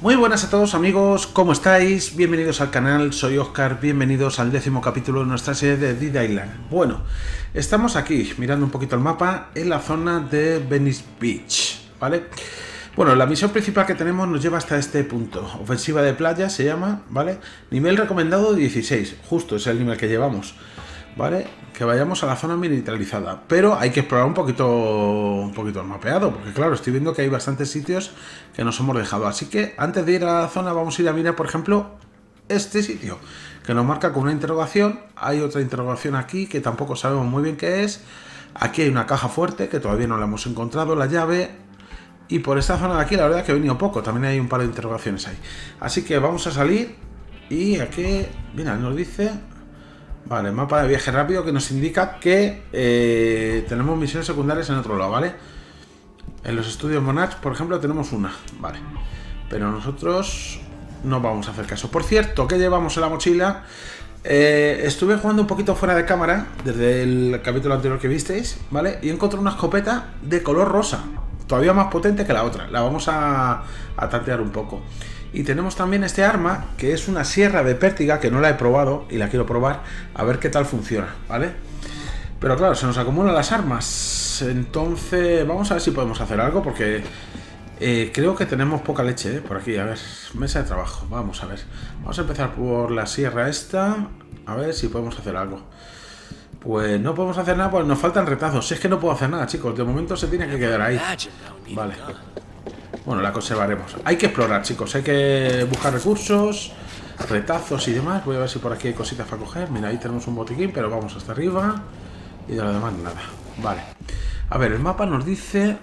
Muy buenas a todos amigos, ¿cómo estáis? Bienvenidos al canal, soy Oscar, bienvenidos al 10º capítulo de nuestra serie de Dead Island. Bueno, estamos aquí mirando un poquito el mapa en la zona de Venice Beach, ¿vale? Bueno, la misión principal que tenemos nos lleva hasta este punto, ofensiva de playa se llama, ¿vale? Nivel recomendado 16, justo es el nivel que llevamos, ¿vale? Que vayamos a la zona militarizada, pero hay que explorar un poquito el mapeado, porque claro, estoy viendo que hay bastantes sitios que nos hemos dejado, así que antes de ir a la zona vamos a ir a mirar, por ejemplo, este sitio, que nos marca con una interrogación. Hay otra interrogación aquí que tampoco sabemos muy bien qué es. Aquí hay una caja fuerte que todavía no la hemos encontrado, la llave, y por esta zona de aquí la verdad es que he venido poco, también hay un par de interrogaciones ahí, así que vamos a salir. Y aquí, mira, nos dice... Vale, mapa de viaje rápido que nos indica que tenemos misiones secundarias en otro lado, ¿vale? En los estudios Monarch, por ejemplo, tenemos una, ¿vale? Pero nosotros no vamos a hacer caso. Por cierto, ¿qué llevamos en la mochila? Estuve jugando un poquito fuera de cámara, desde el capítulo anterior que visteis, ¿vale? Y encontré una escopeta de color rosa, todavía más potente que la otra. La vamos a tantear un poco. Y tenemos también este arma, que es una sierra de pértiga, que no la he probado y la quiero probar, a ver qué tal funciona, ¿vale? Pero claro, se nos acumulan las armas, entonces vamos a ver si podemos hacer algo, porque creo que tenemos poca leche, por aquí. A ver, mesa de trabajo, vamos a ver. Vamos a empezar por la sierra esta, a ver si podemos hacer algo. Pues no podemos hacer nada, pues nos faltan retazos. Si es que no puedo hacer nada, chicos, de momento se tiene que quedar ahí. Vale. Bueno, la conservaremos. Hay que explorar, chicos. Hay que buscar recursos, retazos y demás. Voy a ver si por aquí hay cositas para coger. Mira, ahí tenemos un botiquín, pero vamos hasta arriba. Y de lo demás nada. Vale. A ver, el mapa nos dice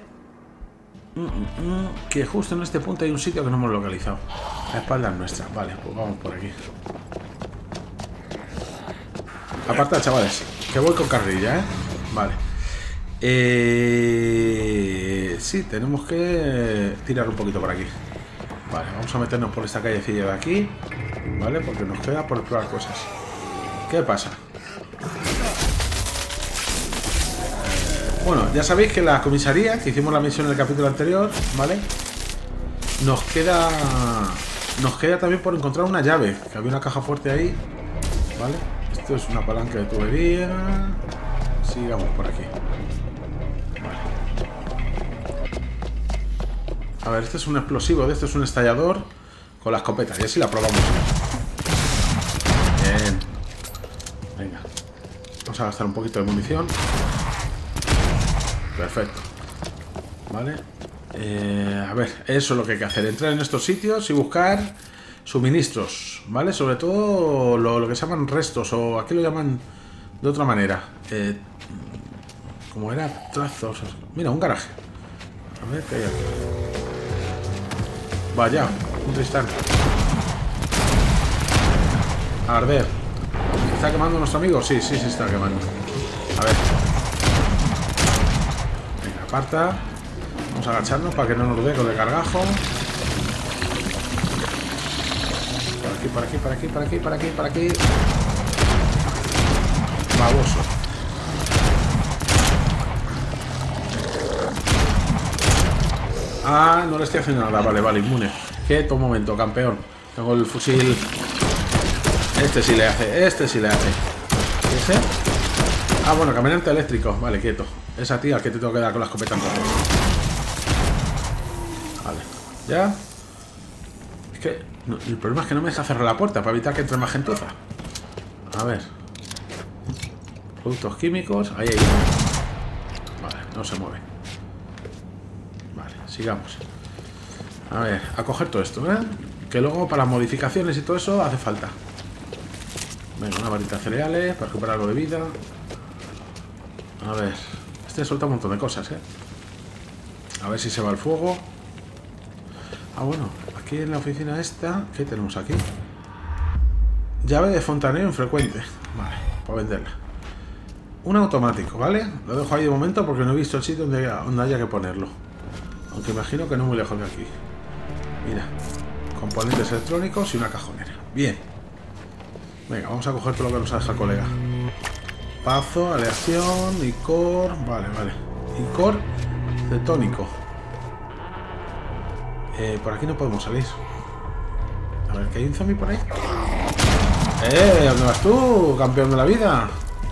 que justo en este punto hay un sitio que no hemos localizado. La espalda es nuestra. Vale, pues vamos por aquí. Apartad, chavales, que voy con carrilla, ¿eh? Vale. Sí, tenemos que tirar un poquito por aquí. Vale, vamos a meternos por esta callecilla de aquí, ¿vale? Porque nos queda por explorar cosas. ¿Qué pasa? Bueno, ya sabéis que la comisaría, que hicimos la misión en el capítulo anterior, ¿vale? Nos queda también por encontrar una llave, que había una caja fuerte ahí, ¿vale? Esto es una palanca de tubería. Sigamos por aquí. A ver, este es un explosivo, este es un estallador con la escopeta, y así la probamos. Bien. Venga. Vamos a gastar un poquito de munición. Perfecto. Vale. A ver, eso es lo que hay que hacer. Entrar en estos sitios y buscar suministros, ¿vale? Sobre todo lo que se llaman restos, o aquí lo llaman de otra manera. Como era, trazos. Mira, un garaje. A ver qué hay aquí. Vaya, un tristán. A arder. ¿Está quemando nuestro amigo? Sí, sí, se está quemando. A ver. Venga, aparta. Vamos a agacharnos para que no nos dé con el cargajo. Por aquí, por aquí, por aquí, por aquí, por aquí, por aquí. Baboso. Ah, no le estoy haciendo nada. Vale, vale, inmune. Quieto un momento, campeón. Tengo el fusil. Este sí le hace, este sí le hace. ¿Ese? Ah, bueno, caminante eléctrico. Vale, quieto. Esa tía que te tengo que dar con la escopeta entonces. Vale, ya. Es que no, el problema es que no me deja cerrar la puerta para evitar que entre más gentuza. A ver. Productos químicos. Ahí hay uno. Vale, no se mueve. Sigamos. A ver, a coger todo esto, ¿eh? Que luego para las modificaciones y todo eso hace falta. Venga, una barrita de cereales para recuperar algo de vida. A ver, este suelta un montón de cosas, ¿eh? A ver si se va el fuego. Ah, bueno, aquí en la oficina esta, ¿qué tenemos aquí? Llave de fontanero infrecuente. Vale, para venderla. Un automático, ¿vale? Lo dejo ahí de momento porque no he visto el sitio donde haya que ponerlo. Aunque imagino que no muy lejos de aquí. Mira, componentes electrónicos y una cajonera. Bien. Venga, vamos a coger todo lo que nos ha dejado el colega. Pazo, aleación, licor. Vale, vale. Licor cetónico. Por aquí no podemos salir. A ver, ¿que hay un zombie por ahí? ¿Dónde vas tú, campeón de la vida?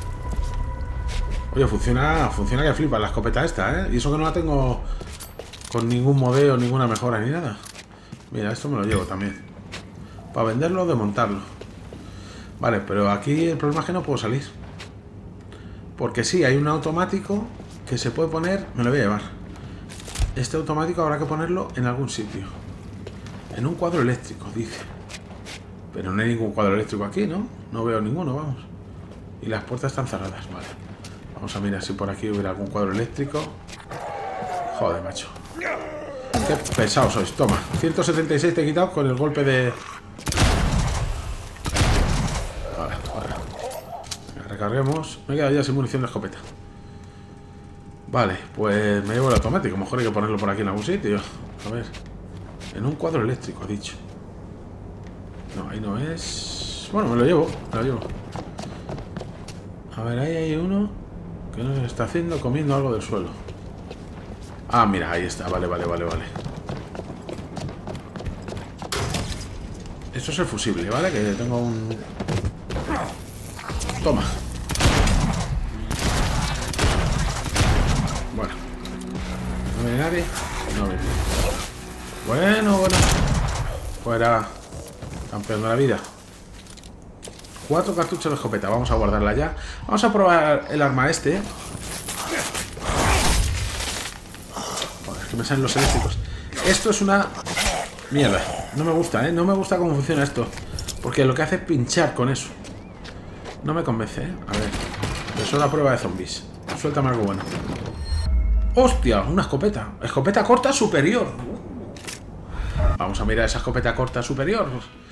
Oye, funciona que flipa la escopeta esta, ¿eh? Y eso que no la tengo con ningún modelo, ninguna mejora ni nada. Mira, esto me lo llevo también. Para venderlo o desmontarlo. Vale, pero aquí el problema es que no puedo salir. Porque sí, hay un automático que se puede poner... Me lo voy a llevar. Este automático habrá que ponerlo en algún sitio. En un cuadro eléctrico, dice. Pero no hay ningún cuadro eléctrico aquí, ¿no? No veo ninguno, vamos. Y las puertas están cerradas, vale. Vamos a mirar si por aquí hubiera algún cuadro eléctrico. Joder, macho. Qué pesado sois. Toma, 176 te he quitado con el golpe de... Vale, vale. Recarguemos. Me he quedado ya sin munición de escopeta. Vale, pues me llevo el automático. Mejor hay que ponerlo por aquí en algún sitio. A ver. En un cuadro eléctrico, ha dicho. No, ahí no es... Bueno, me lo llevo. A ver, ahí hay uno que no se está haciendo, comiendo algo del suelo. Ah, mira, ahí está. Vale. Esto es el fusible, ¿vale? Que tengo un... Toma. Bueno. ¿No viene nadie? No viene. Bueno. Fuera. Campeón de la vida. 4 cartuchos de escopeta. Vamos a guardarla ya. Vamos a probar el arma este. Joder, es que me salen los eléctricos. Esto es una... Mierda. No me gusta, ¿eh? No me gusta cómo funciona esto. Porque lo que hace es pinchar con eso. No me convence, ¿eh? A ver. Eso es la prueba de zombies. Suéltame algo bueno. ¡Hostia! Una escopeta. Escopeta corta superior. Vamos a mirar esa escopeta corta superior.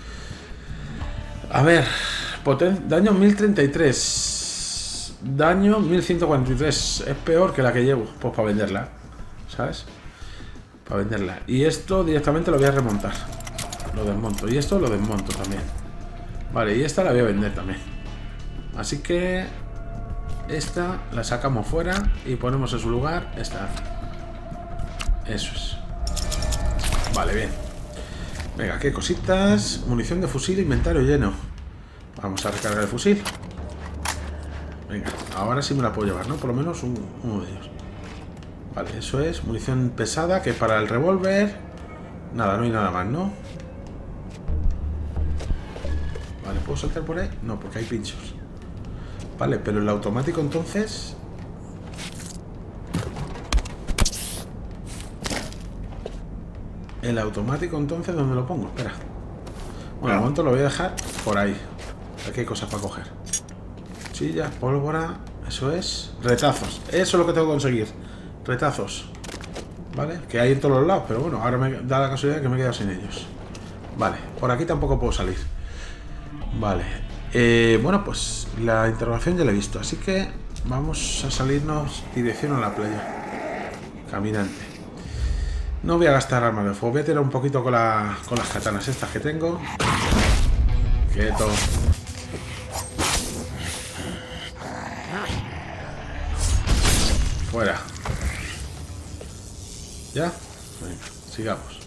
A ver. Daño 1033. Daño 1143. Es peor que la que llevo. Pues para venderla. ¿Sabes? Para venderla. Y esto directamente lo voy a remontar. Lo desmonto. Y esto lo desmonto también. Vale, y esta la voy a vender también. Así que esta la sacamos fuera y ponemos en su lugar esta. Eso es. Vale, bien. Venga, qué cositas. Munición de fusil, inventario lleno. Vamos a recargar el fusil. Venga, ahora sí me la puedo llevar, ¿no? Por lo menos uno de ellos. Vale, eso es. Munición pesada, que para el revólver... Nada, no hay nada más, ¿no? Vale, ¿puedo saltar por ahí? No, porque hay pinchos. Vale, pero el automático entonces... El automático entonces, ¿dónde lo pongo? Espera. Bueno, de momento lo voy a dejar por ahí. Aquí hay cosas para coger. Chillas, pólvora... Eso es... Retazos. Eso es lo que tengo que conseguir. Retazos. ¿Vale? Que hay en todos los lados, pero bueno, ahora me da la casualidad que me he quedado sin ellos. Vale, por aquí tampoco puedo salir. Vale. Bueno, pues la interrogación ya la he visto, así que vamos a salirnos dirección a la playa. Caminante. No voy a gastar armas de fuego, voy a tirar un poquito con las katanas estas que tengo. Quieto. Fuera. ¿Ya? Venga, sigamos.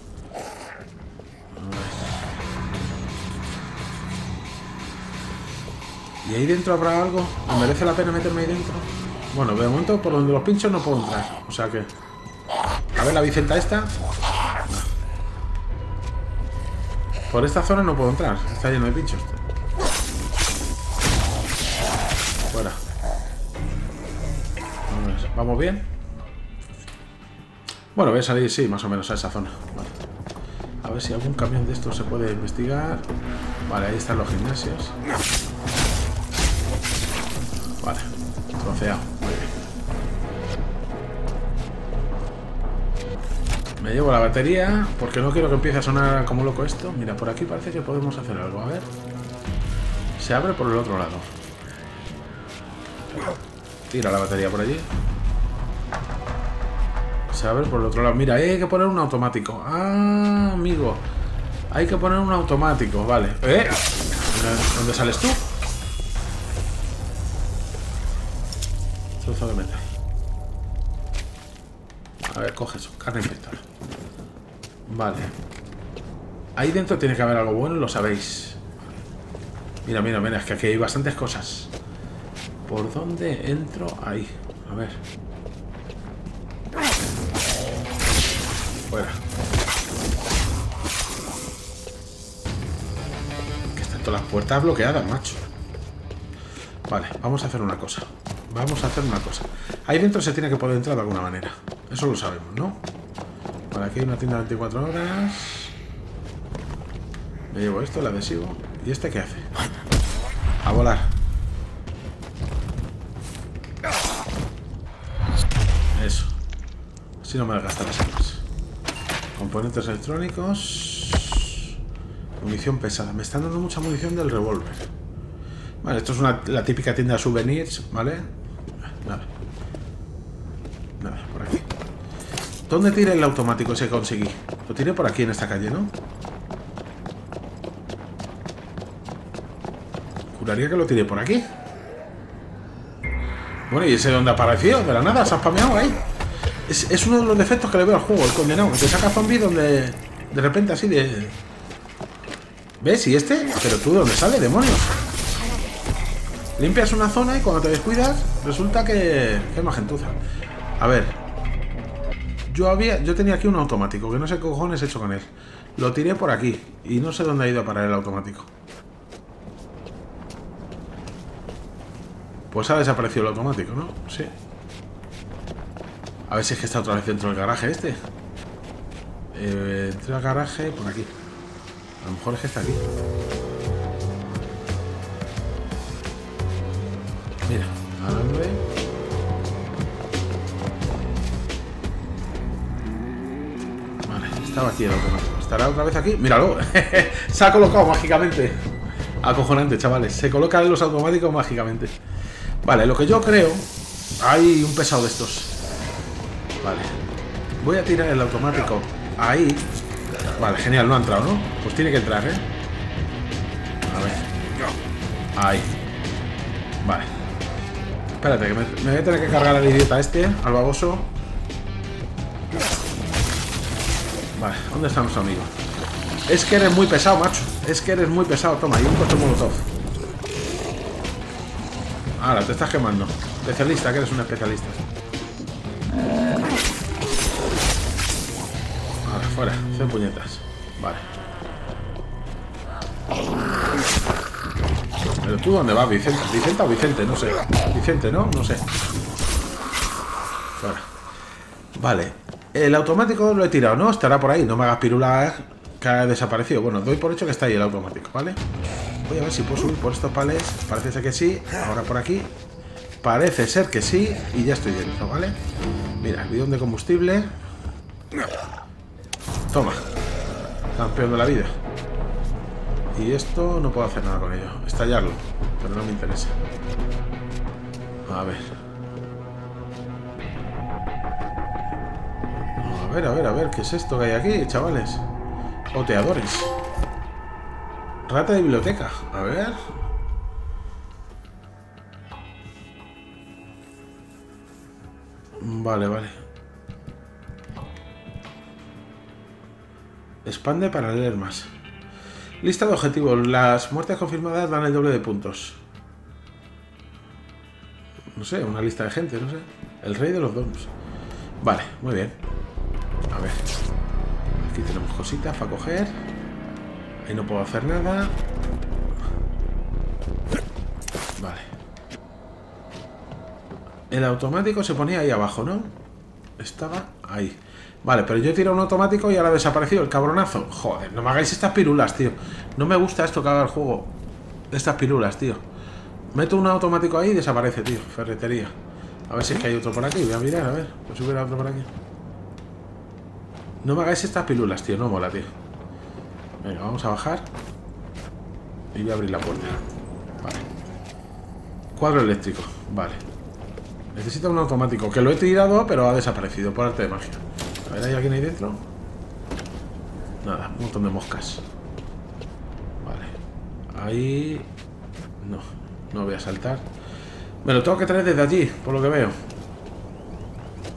¿Y ahí dentro habrá algo? ¿Me merece la pena meterme ahí dentro? Bueno, de momento por donde los pinchos no puedo entrar. O sea que... A ver la bicenta esta. No. Por esta zona no puedo entrar. Está lleno de pinchos. Fuera. ¿Vamos bien? Bueno, voy a salir, sí, más o menos a esa zona. Vale. A ver si algún camión de estos se puede investigar. Vale, ahí están los gimnasios. Vale, troceado. Muy bien. Me llevo la batería porque no quiero que empiece a sonar como loco esto. Mira, por aquí parece que podemos hacer algo. A ver. Se abre por el otro lado. Tira la batería por allí. Se abre por el otro lado. Mira, hay que poner un automático. Ah, amigo. Hay que poner un automático. Vale. ¿Dónde sales tú? Trozo de metal. A ver, coge eso. Carne infectada. Vale. Ahí dentro tiene que haber algo bueno, lo sabéis. Mira, mira, mira, es que aquí hay bastantes cosas. ¿Por dónde entro? Ahí. A ver. Fuera. Que están todas las puertas bloqueadas, macho. Vale, vamos a hacer una cosa. Vamos a hacer una cosa. Ahí dentro se tiene que poder entrar de alguna manera. Eso lo sabemos, ¿no? Vale, aquí hay una tienda de 24 horas. Me llevo esto, el adhesivo. ¿Y este qué hace? A volar. Eso. Así no me desgastan las armas. Componentes electrónicos. Munición pesada. Me están dando mucha munición del revólver. Vale, esto es la típica tienda de souvenirs, ¿vale? Nada. Nada, por aquí. ¿Dónde tiré el automático ese que conseguí? Lo tiré por aquí en esta calle, ¿no? Juraría que lo tiré por aquí. Bueno, ¿y ese dónde apareció? De la nada, se ha spameado ahí. Es uno de los defectos que le veo al juego, el condenado. Que saca zombies donde... De repente así de... ¿Ves? ¿Y este? ¿Pero tú de dónde sale, demonios? Limpias una zona y cuando te descuidas resulta que es más gentuza. A ver. Yo tenía aquí un automático, que no sé qué cojones he hecho con él. Lo tiré por aquí y no sé dónde ha ido a parar el automático. Pues ha desaparecido el automático, ¿no? Sí. A ver si es que está otra vez dentro del garaje este. Entré al garaje por aquí. A lo mejor es que está aquí. Mira, alambre. Vale, estaba aquí el automático. ¿Estará otra vez aquí? ¡Míralo! Se ha colocado mágicamente. Acojonante, chavales. Se colocan los automáticos mágicamente. Vale, lo que yo creo... Hay un pesado de estos. Vale. Voy a tirar el automático ahí. Vale, genial, no ha entrado, ¿no? Pues tiene que entrar, ¿eh? A ver. Ahí. Vale. Espérate, que me voy a tener que cargar al idiota este, al baboso. Vale, ¿dónde está nuestro amigo? Es que eres muy pesado, macho. Es que eres muy pesado. Toma, y un coche molotov. Ahora, te estás quemando. Especialista, que eres un especialista. Ahora, fuera. 100 puñetas. Vale. ¿Pero tú dónde vas, Vicente? ¿Vicente o Vicente? No sé. Vicente, ¿no? No sé. Fuera. Vale. El automático lo he tirado, ¿no? Estará por ahí. No me hagas pirulas que ha desaparecido. Bueno, doy por hecho que está ahí el automático, ¿vale? Voy a ver si puedo subir por estos palés. Parece ser que sí. Ahora por aquí. Parece ser que sí. Y ya estoy dentro, ¿vale? Mira, el bidón de combustible. Toma. Campeón de la vida. Y esto no puedo hacer nada con ello. Estallarlo. Pero no me interesa. A ver. A ver. ¿Qué es esto que hay aquí, chavales? Oteadores. Rata de biblioteca. A ver. Vale. Expande para leer más. Lista de objetivos. Las muertes confirmadas dan el doble de puntos. No sé, una lista de gente, no sé. El rey de los donos. Vale, muy bien. A ver. Aquí tenemos cositas para coger. Ahí no puedo hacer nada. Vale. El automático se ponía ahí abajo, ¿no? Estaba ahí. Vale, pero yo he tirado un automático y ahora ha desaparecido el cabronazo. Joder, no me hagáis estas pirulas, tío. No me gusta esto que haga el juego. Estas pirulas, tío. Meto un automático ahí y desaparece, tío. Ferretería. A ver si es que hay otro por aquí. Voy a mirar, a ver. Pues si hubiera otro por aquí. No me hagáis estas pilulas, tío. No mola, tío. Venga, vamos a bajar. Y voy a abrir la puerta. Vale. Cuadro eléctrico. Vale. Necesito un automático. Que lo he tirado, pero ha desaparecido por arte de magia. A ver, ¿hay alguien ahí dentro? Nada, un montón de moscas. Vale. Ahí... No voy a saltar. Me lo tengo que traer desde allí, por lo que veo.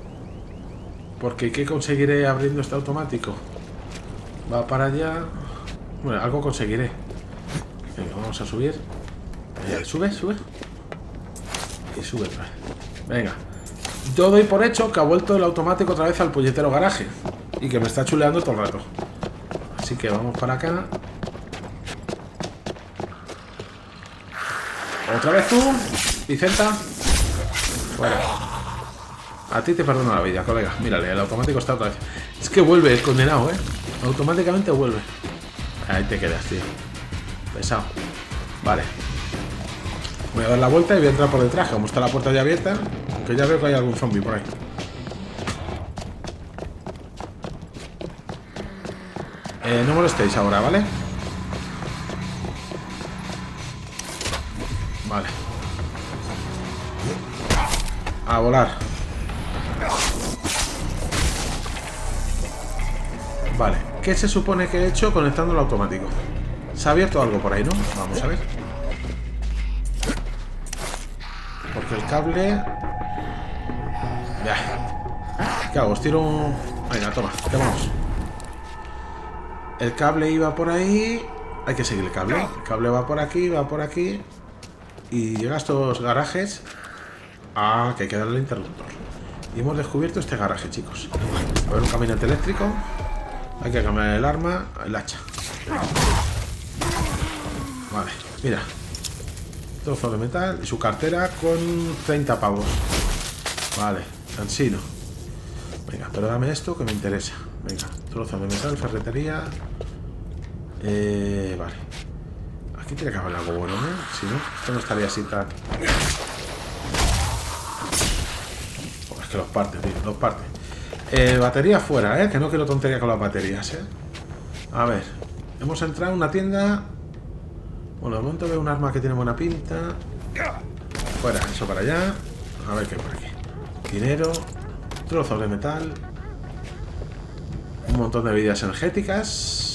Porque ¿qué conseguiré abriendo este automático? Va para allá. Bueno, algo conseguiré. Venga, vamos a subir. Sube, sube. Y sube otra vez. Venga. Yo doy por hecho que ha vuelto el automático otra vez al puñetero garaje. Y que me está chuleando todo el rato. Así que vamos para acá. Otra vez tú, Vicenta. Fuera. A ti te perdono la vida, colega. Mírale, el automático está otra vez. Es que vuelve el condenado, ¿eh? Automáticamente vuelve. Ahí te quedas, tío. Pesado. Vale. Voy a dar la vuelta y voy a entrar por detrás. Como está la puerta ya abierta. Aunque ya veo que hay algún zombie por ahí. No molestéis ahora, ¿vale? Vale. A volar. Vale. ¿Qué se supone que he hecho conectando el automático? Se ha abierto algo por ahí, ¿no? Vamos a ver. Porque el cable... Ya. ¿Qué hago? Os tiro un... Venga, toma. ¿Qué vamos? El cable iba por ahí. Hay que seguir el cable. El cable va por aquí, va por aquí. Y llega a estos garajes. Ah, que hay que darle el interruptor. Y hemos descubierto este garaje, chicos. A ver, un caminante eléctrico. Hay que cambiar el arma, el hacha. Vale, mira. Trozo de metal y su cartera con 30 pavos. Vale, cansino. Venga, pero dame esto que me interesa. Venga, trozo de metal, ferretería. Vale. Aquí tiene que haber algo bueno, ¿eh? Si no, esto no estaría así tan... Oh, es que los parte, tío, los parte. Batería fuera, ¿eh? Que no quiero tontería con las baterías, ¿eh? A ver. Hemos entrado en una tienda. Bueno, de momento veo un arma que tiene buena pinta. Fuera, eso para allá. A ver qué hay por aquí. Dinero. Trozos de metal. Un montón de bebidas energéticas.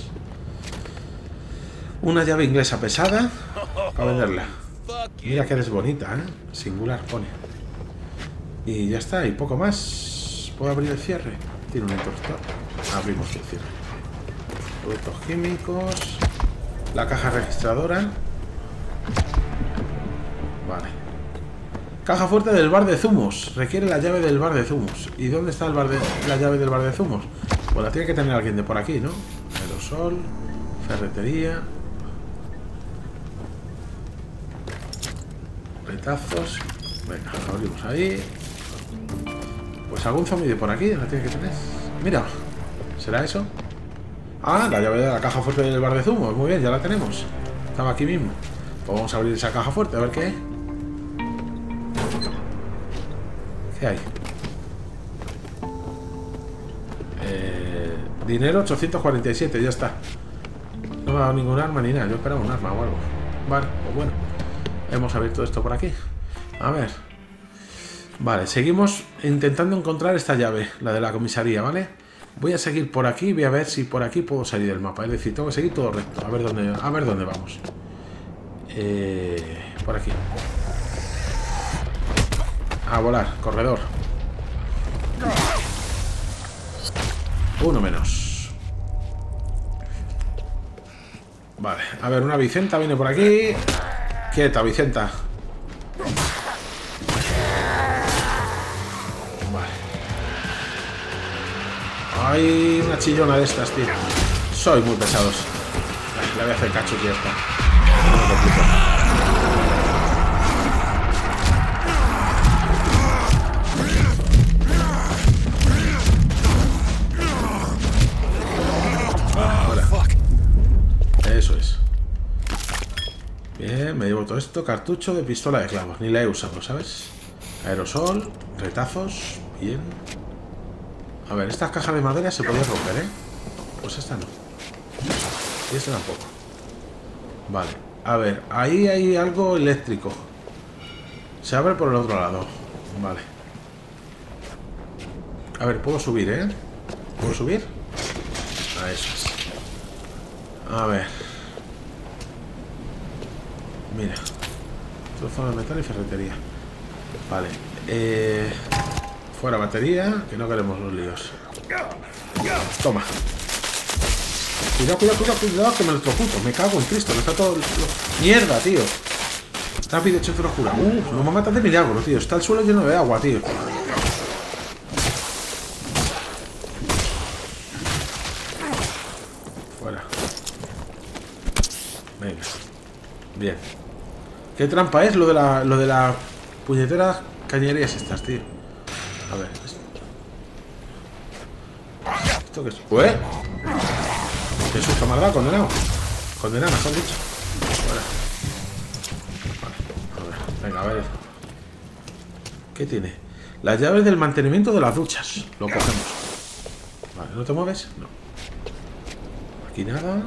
Una llave inglesa pesada. Para venderla. Mira que eres bonita, ¿eh? Singular, pone. Y ya está, y poco más. ¿Puedo abrir el cierre? Tiene un interruptor. Abrimos el cierre. Productos químicos. La caja registradora. Vale. Caja fuerte del bar de zumos. Requiere la llave del bar de zumos. ¿Y dónde está la llave del bar de zumos? Pues la tiene que tener alguien de por aquí, ¿no? Aerosol. Ferretería. Retazos. Venga, abrimos ahí. Pues algún zombie de por aquí la tiene que tener. Mira. ¿Será eso? Ah, la llave de la caja fuerte del bar de zumos. Muy bien, ya la tenemos. Estaba aquí mismo. Pues vamos a abrir esa caja fuerte, a ver qué hay. ¿Qué hay? Dinero 847, ya está. No me ha dado ningún arma ni nada. Yo esperaba un arma o algo. Vale, pues bueno. Hemos abierto esto por aquí. A ver. Vale, seguimos intentando encontrar esta llave, la de la comisaría, ¿vale? Voy a seguir por aquí y voy a ver si por aquí puedo salir del mapa. Es decir, tengo que seguir todo recto. A ver dónde vamos. Por aquí. A volar, corredor. Uno menos. Vale, a ver, una Vicenta viene por aquí. Quieta, Vicenta. Hay una chillona de estas, tío. Soy muy pesados. Le voy a hacer cachos y ya está. No me complico. Ahora. Eso es. Bien, me llevo todo esto. Cartucho de pistola de clavos. Ni la he usado, ¿sabes? Aerosol, retazos. Bien. A ver, estas cajas de madera se podían romper, ¿eh? Pues esta no. Y esta tampoco. Vale. A ver, ahí hay algo eléctrico. Se abre por el otro lado. Vale. A ver, puedo subir, ¿eh? ¿Puedo subir? A eso es. A ver. Mira. Trozo de metal y ferretería. Vale. Fuera batería, que no queremos los líos. Toma. Cuidado, cuidado, cuidado, cuidado, que me electrocuto. Me cago en Cristo, me está todo... Mierda, tío. Rápido, échate oscura. No me matas de milagro, tío. Está el suelo lleno de agua, tío. Fuera. Venga. Bien. ¿Qué trampa es lo de la puñetera cañerías estas, tío? A ver. ¿Esto qué es? ¿Ué? ¿Qué susto me ha dado, condenado? Condenado, mejor dicho. Fuera. Vale. A ver. Venga, a ver. ¿Qué tiene? Las llaves del mantenimiento de las duchas. Lo cogemos. Vale, ¿no te mueves? No. Aquí nada.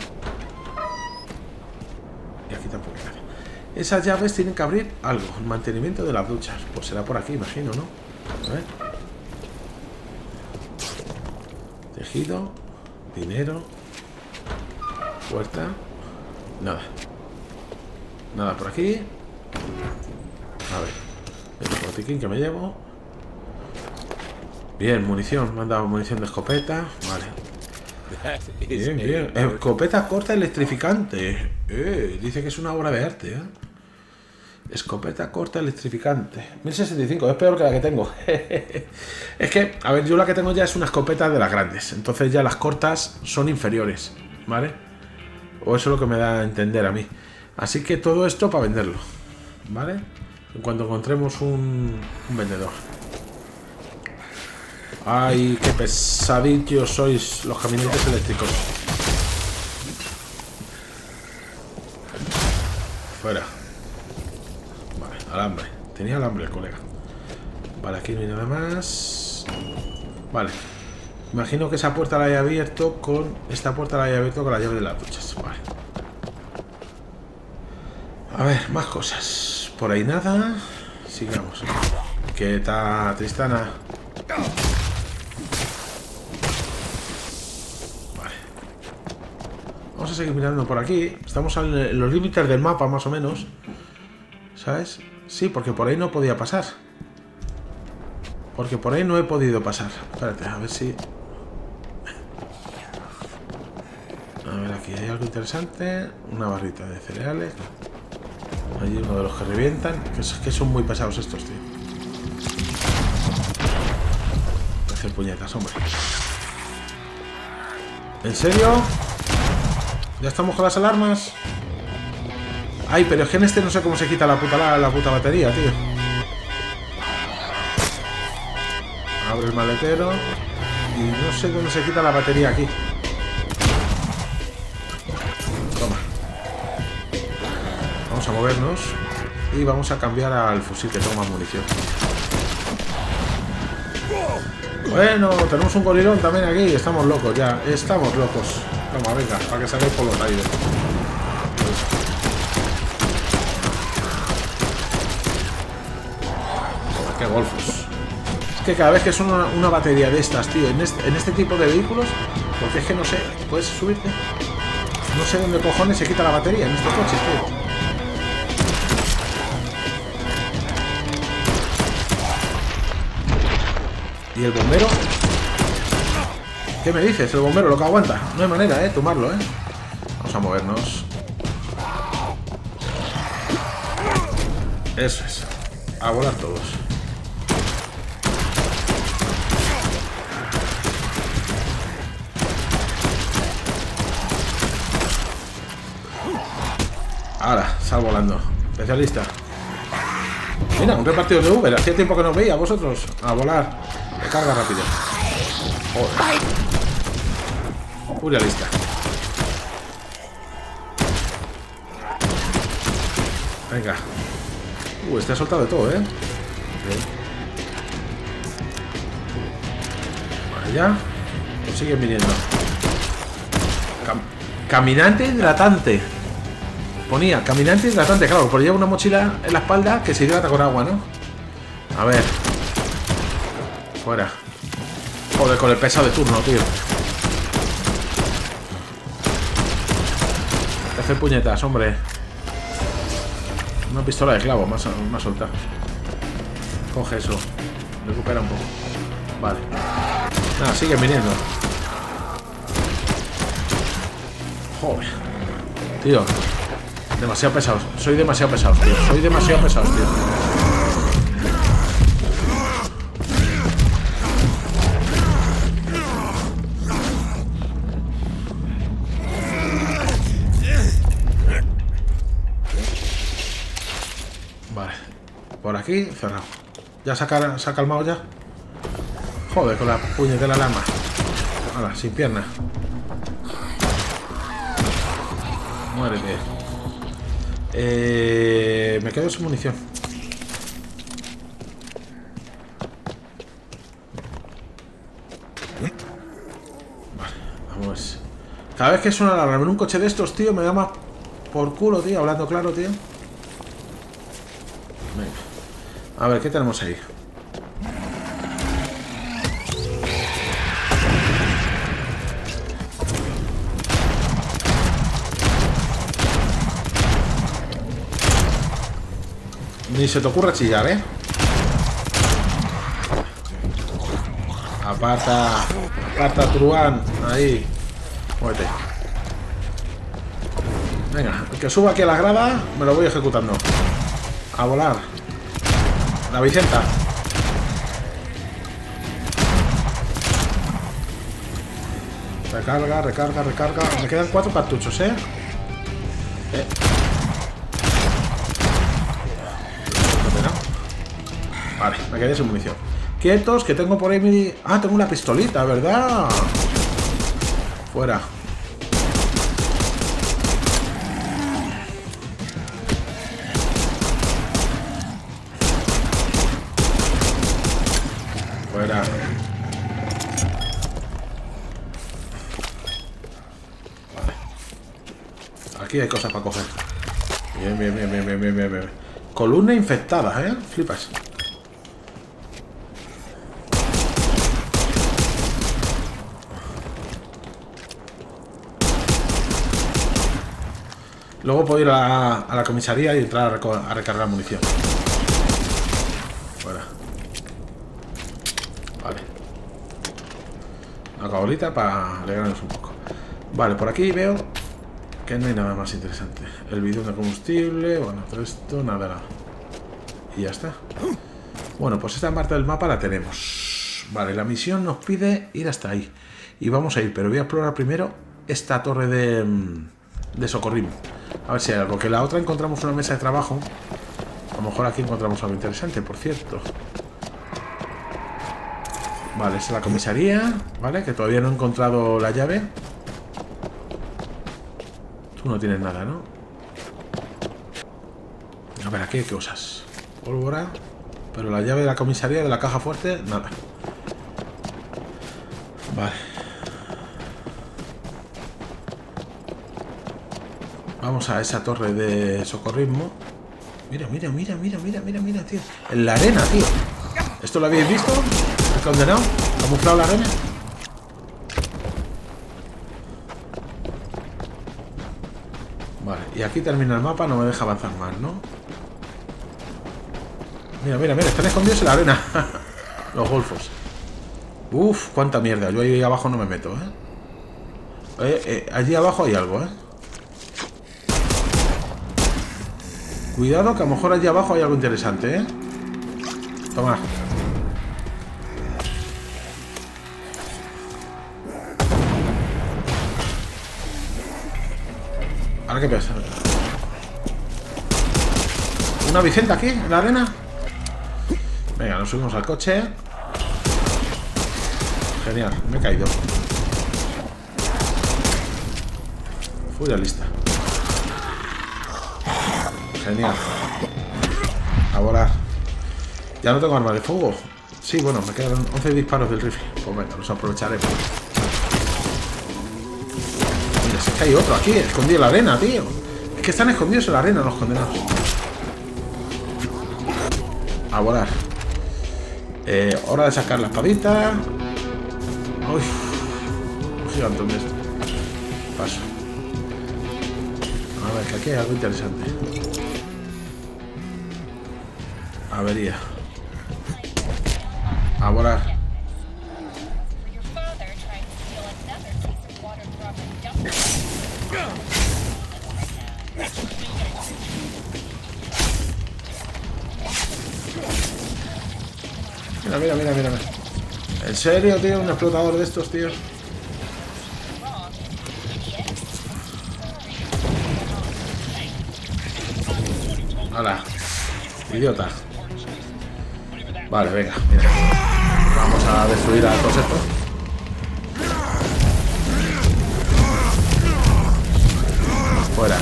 Y aquí tampoco hay nada. Esas llaves tienen que abrir algo. El mantenimiento de las duchas. Pues será por aquí, imagino, ¿no? A ver. Tejido. Dinero. Puerta. Nada. Nada por aquí. A ver. El botiquín que me llevo. Bien, munición. Me han dado munición de escopeta. Vale. Bien, bien. Escopeta corta electrificante. Dice que es una obra de arte, ¿eh? Escopeta corta electrificante. 1065, es peor que la que tengo. Es que, a ver, yo la que tengo ya es una escopeta de las grandes. Entonces ya las cortas son inferiores, ¿vale? O eso es lo que me da a entender a mí. Así que todo esto para venderlo, ¿vale? En cuanto encontremos un vendedor. Ay, qué pesadillos sois los caminantes eléctricos. Fuera. Vale, alambre. Tenía alambre el colega. Vale, aquí no hay nada más. Vale. Imagino que esa puerta la haya abierto con... Esta puerta la haya abierto con la llave de las duchas. Vale. A ver, más cosas. Por ahí nada. Sigamos. ¿Qué tal, Tristana? Vamos a seguir mirando por aquí. Estamos en los límites del mapa, más o menos. ¿Sabes? Sí, porque por ahí no podía pasar. Porque por ahí no he podido pasar. Espérate, a ver si... A ver, aquí hay algo interesante. Una barrita de cereales. Hay uno de los que revientan. Que son muy pesados estos, tío. Voy a hacer puñetas, hombre. ¿En serio? ¿Ya estamos con las alarmas? Ay, pero es que en este no sé cómo se quita la puta batería, tío. Abre el maletero. Y no sé dónde se quita la batería aquí. Toma. Vamos a movernos. Y vamos a cambiar al fusil que tengo más munición. Bueno, tenemos un gorilón también aquí. Estamos locos ya. Estamos locos. Toma, venga, para que salgáis por los aires. Qué golfos. Es que cada vez que son una batería de estas, tío, en este tipo de vehículos, porque es que no sé, puedes subirte. No sé dónde cojones se quita la batería en estos coches, tío. ¿Y el bombero? ¿Qué me dices? El bombero lo que aguanta. No hay manera, tomarlo, Vamos a movernos. Eso es. A volar todos. Ahora, sal volando. Especialista. Mira, un repartido de Uber. Hacía tiempo que no veía a vosotros. A volar. Carga rápido. Joder. Furia lista. Venga. Este ha soltado de todo, Vale, ya. Pues siguen viniendo. Caminante hidratante. Ponía caminante hidratante, claro, porque lleva una mochila en la espalda que se hidrata con agua, ¿no? A ver. Fuera. Joder, con el pesado de turno, tío. Te hace puñetas, hombre. Una pistola de clavo, más soltar. Coge eso. Recupera un poco. Vale. Nada, siguen viniendo. Joder. Tío. Demasiado pesados. Soy demasiado pesado, tío. Soy demasiado pesado, tío. Vale. Por aquí, cerrado. ¿Ya se ha calmado ya? Joder, con la puñetera lama. Ahora, sin pierna. Muérete. Me quedo sin munición. Vale, vamos. Cada vez que suena la alarma en un coche de estos, tío, me da más por culo, tío. Hablando claro, tío. Venga. A ver, ¿qué tenemos ahí? Ni se te ocurra chillar, ¿eh? Aparta. Aparta, Truán. Ahí. Muévete. Venga, el que suba aquí a la grada, me lo voy ejecutando. A volar. La Vicenta. Recarga, recarga, recarga. Me quedan 4 cartuchos, ¿eh? Vale, me quedé sin munición. Quietos, que tengo por ahí mi... Ah, tengo una pistolita, ¿verdad? Fuera. Fuera. Vale. Aquí hay cosas para coger. Bien, bien, bien, bien, bien, bien, bien. Columna infectada, ¿eh? Flipas. Luego puedo ir a la comisaría y entrar a recargar munición. Fuera. Vale. Una cabolita para alegrarnos un poco. Vale, por aquí veo que no hay nada más interesante. El bidón de combustible, bueno, todo esto, nada. Y ya está. Bueno, pues esta parte del mapa la tenemos. Vale, la misión nos pide ir hasta ahí. Y vamos a ir, pero voy a explorar primero esta torre de socorrismo. A ver si hay algo. Que la otra encontramos una mesa de trabajo. A lo mejor aquí encontramos algo interesante, por cierto. Vale, esta es la comisaría. Vale, que todavía no he encontrado la llave. Tú no tienes nada, ¿no? A ver, aquí hay cosas. Pólvora. Pero la llave de la comisaría, de la caja fuerte, nada. Vale. Vamos a esa torre de socorrismo. Mira, mira, mira, mira, mira, mira, mira, tío. En la arena, tío. ¿Esto lo habéis visto? ¿El condenado? ¿Camuflado la arena? Vale, y aquí termina el mapa, no me deja avanzar más, ¿no? Mira, mira, mira, están escondidos en la arena. Los golfos. Uf, cuánta mierda. Yo ahí abajo no me meto, ¿eh? Allí abajo hay algo, ¿eh? Cuidado, que a lo mejor allí abajo hay algo interesante, ¿eh? Toma. ¿Ahora qué pasa? ¿Una Vicenta aquí, en la arena? Venga, nos subimos al coche. Genial, me he caído. Furia lista. Genial. A volar. Ya no tengo arma de fuego. Sí, bueno, me quedan 11 disparos del rifle. Pues venga, los aprovecharemos. Mira, es que hay otro aquí, escondido en la arena, tío. Es que están escondidos en la arena los condenados. A volar. Hora de sacar la espadita. Uy, un gigantón de esto. Paso. A ver, que aquí hay algo interesante. Avería. A volar. Mira, mira, mira, mira. ¿En serio, tío? ¿Un explotador de estos, tío? ¡Hala! Idiota. Vale, venga, mira. Vamos a destruir a todos estos. Fuera.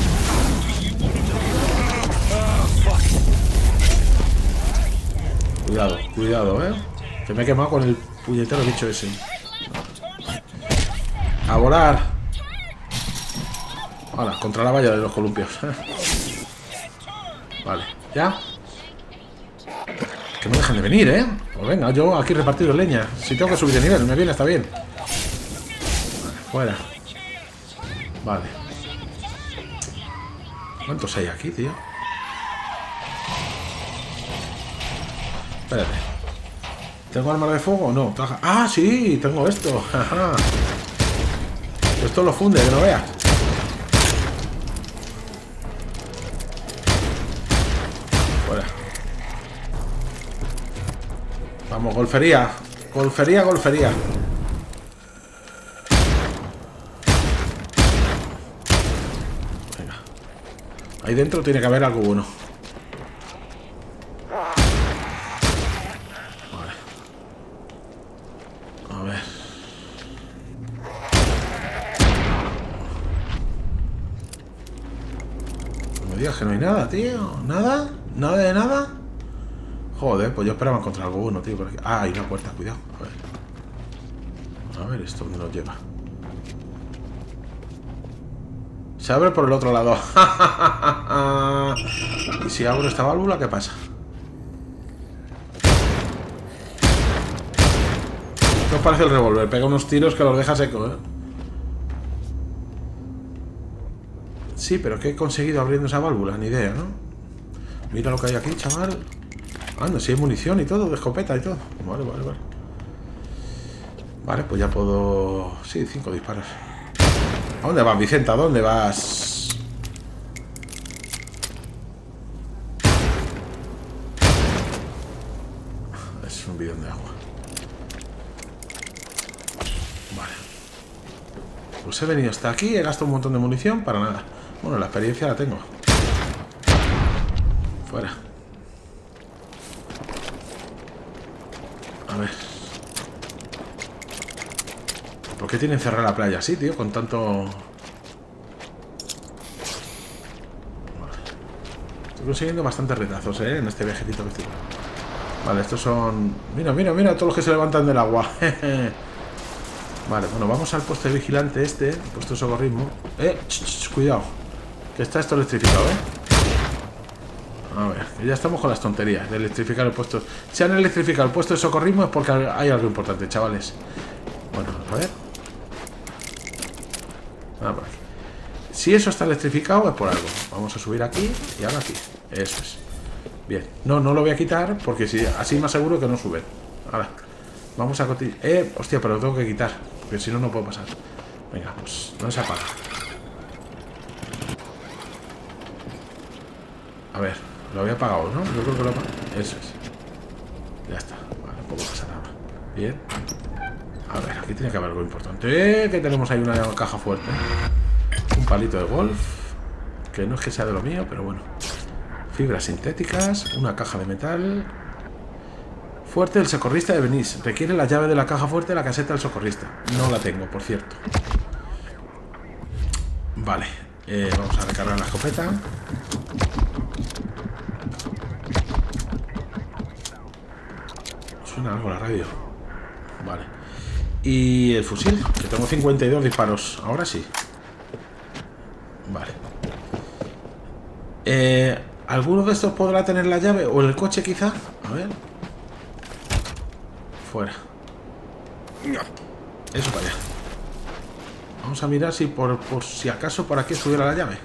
Cuidado, cuidado, que me he quemado con el puñetero bicho ese. ¡A volar! Hola, contra la valla de los columpios. Vale, ¿ya? Que no dejen de venir, ¿eh? Pues venga, yo aquí repartido leña. Si tengo que subir de nivel, me viene, está bien. Vale, fuera. Vale. ¿Cuántos hay aquí, tío? Espérate. ¿Tengo arma de fuego o no? ¡Ah, sí! Tengo esto. Ajá. Esto lo funde, que no veas. Fuera. Vamos, golfería. Golfería, golfería. Venga. Ahí dentro tiene que haber algo bueno. Que no hay nada, tío. ¿Nada? ¿Nada de nada? Joder, pues yo esperaba encontrar algo bueno, tío, por aquí. Ah, hay una puerta, cuidado. A ver esto dónde nos lleva. Se abre por el otro lado. Y si abro esta válvula, ¿qué pasa? ¿Qué os parece el revólver? Pega unos tiros que los deja secos, ¿eh? Sí, pero ¿qué he conseguido abriendo esa válvula? Ni idea, ¿no? Mira lo que hay aquí, chaval. Anda, si hay munición y todo, de escopeta y todo. Vale, vale, vale. Vale, pues ya puedo... Sí, 5 disparos. ¿A dónde vas, Vicenta? ¿A dónde vas? Es un bidón de agua. Vale. Pues he venido hasta aquí, he gastado un montón de munición para nada. Bueno, la experiencia la tengo. Fuera. A ver. ¿Por qué tienen cerrada la playa así, tío? Con tanto... Vale. Estoy consiguiendo bastantes retazos, ¿eh? En este viajecito que estoy... Vale, estos son... Mira, mira, mira, todos los que se levantan del agua. Vale, bueno, vamos al puesto de vigilante este. Puesto de socorrismo. Cuidado. Que está esto electrificado, A ver, que ya estamos con las tonterías de electrificar el puesto. Si han electrificado el puesto de socorrismo es porque hay algo importante, chavales. Bueno, a ver. Por aquí. Si eso está electrificado es por algo. Vamos a subir aquí y ahora aquí. Eso es. Bien. No, no lo voy a quitar porque si, así más seguro que no suben. Ahora. Vamos a continuar. Hostia, pero lo tengo que quitar. Porque si no, no puedo pasar. Venga, pues no se apaga. A ver, lo había apagado, ¿no? Yo creo que lo he apagado. Eso es. Ya está. Vale, no puedo pasar nada. Bien. A ver, aquí tiene que haber algo importante. Que tenemos ahí una caja fuerte. Un palito de golf. Que no es que sea de lo mío, pero bueno. Fibras sintéticas. Una caja de metal. Fuerte del socorrista de Venice. Requiere la llave de la caja fuerte de la caseta del socorrista. No la tengo, por cierto. Vale. Vamos a recargar la escopeta. Suena algo la radio. Vale. Y el fusil, que tengo 52 disparos. Ahora sí. Vale. ¿Alguno de estos podrá tener la llave? ¿O el coche quizá? A ver. Fuera. Eso para allá. Vamos a mirar si por si acaso por aquí estuviera la llave.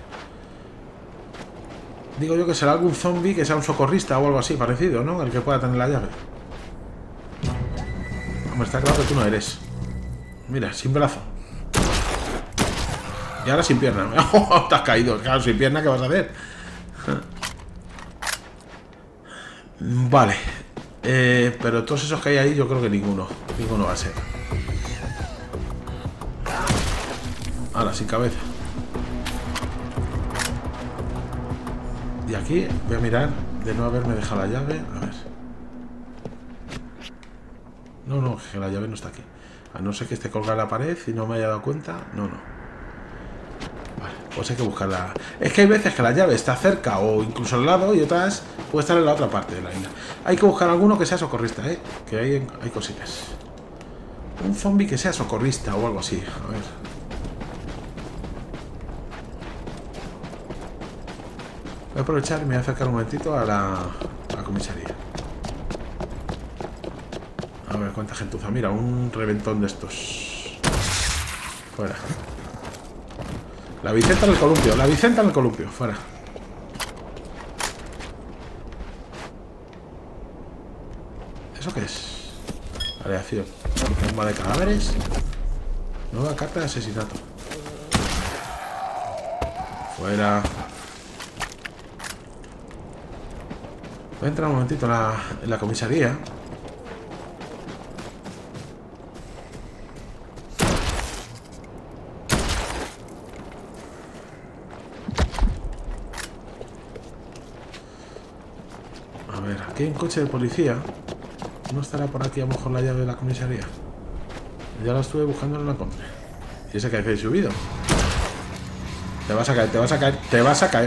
Digo yo que será algún zombie que sea un socorrista o algo así parecido, ¿no? El que pueda tener la llave. Hombre, está claro que tú no eres. Mira, sin brazo. Y ahora sin pierna. ¡Oh, te has caído! Claro, sin pierna, ¿qué vas a hacer? Vale. Pero todos esos que hay ahí yo creo que ninguno va a ser. Ahora, sin cabeza. Y aquí voy a mirar de no haberme dejado la llave. A ver. No, que la llave no está aquí. A no ser que esté colgada en la pared y no me haya dado cuenta. No. Vale, pues hay que buscarla. Es que hay veces que la llave está cerca o incluso al lado y otras puede estar en la otra parte de la isla. Hay que buscar alguno que sea socorrista, que hay cositas. Un zombie que sea socorrista o algo así. A ver. Voy a aprovechar y me voy a acercar un momentito a la comisaría. A ver cuánta gentuza. Mira, un reventón de estos. Fuera. La Vicenta en el columpio. La Vicenta en el columpio. Fuera. ¿Eso qué es? Aleación. Bomba de cadáveres. Nueva carta de asesinato. Fuera. Voy a entrar un momentito en la comisaría. A ver, aquí hay un coche de policía. ¿No estará por aquí a lo mejor la llave de la comisaría? Ya la estuve buscando y no la encontré. ¿Y ese que habéis subido? Te vas a caer, te vas a caer, te vas a caer.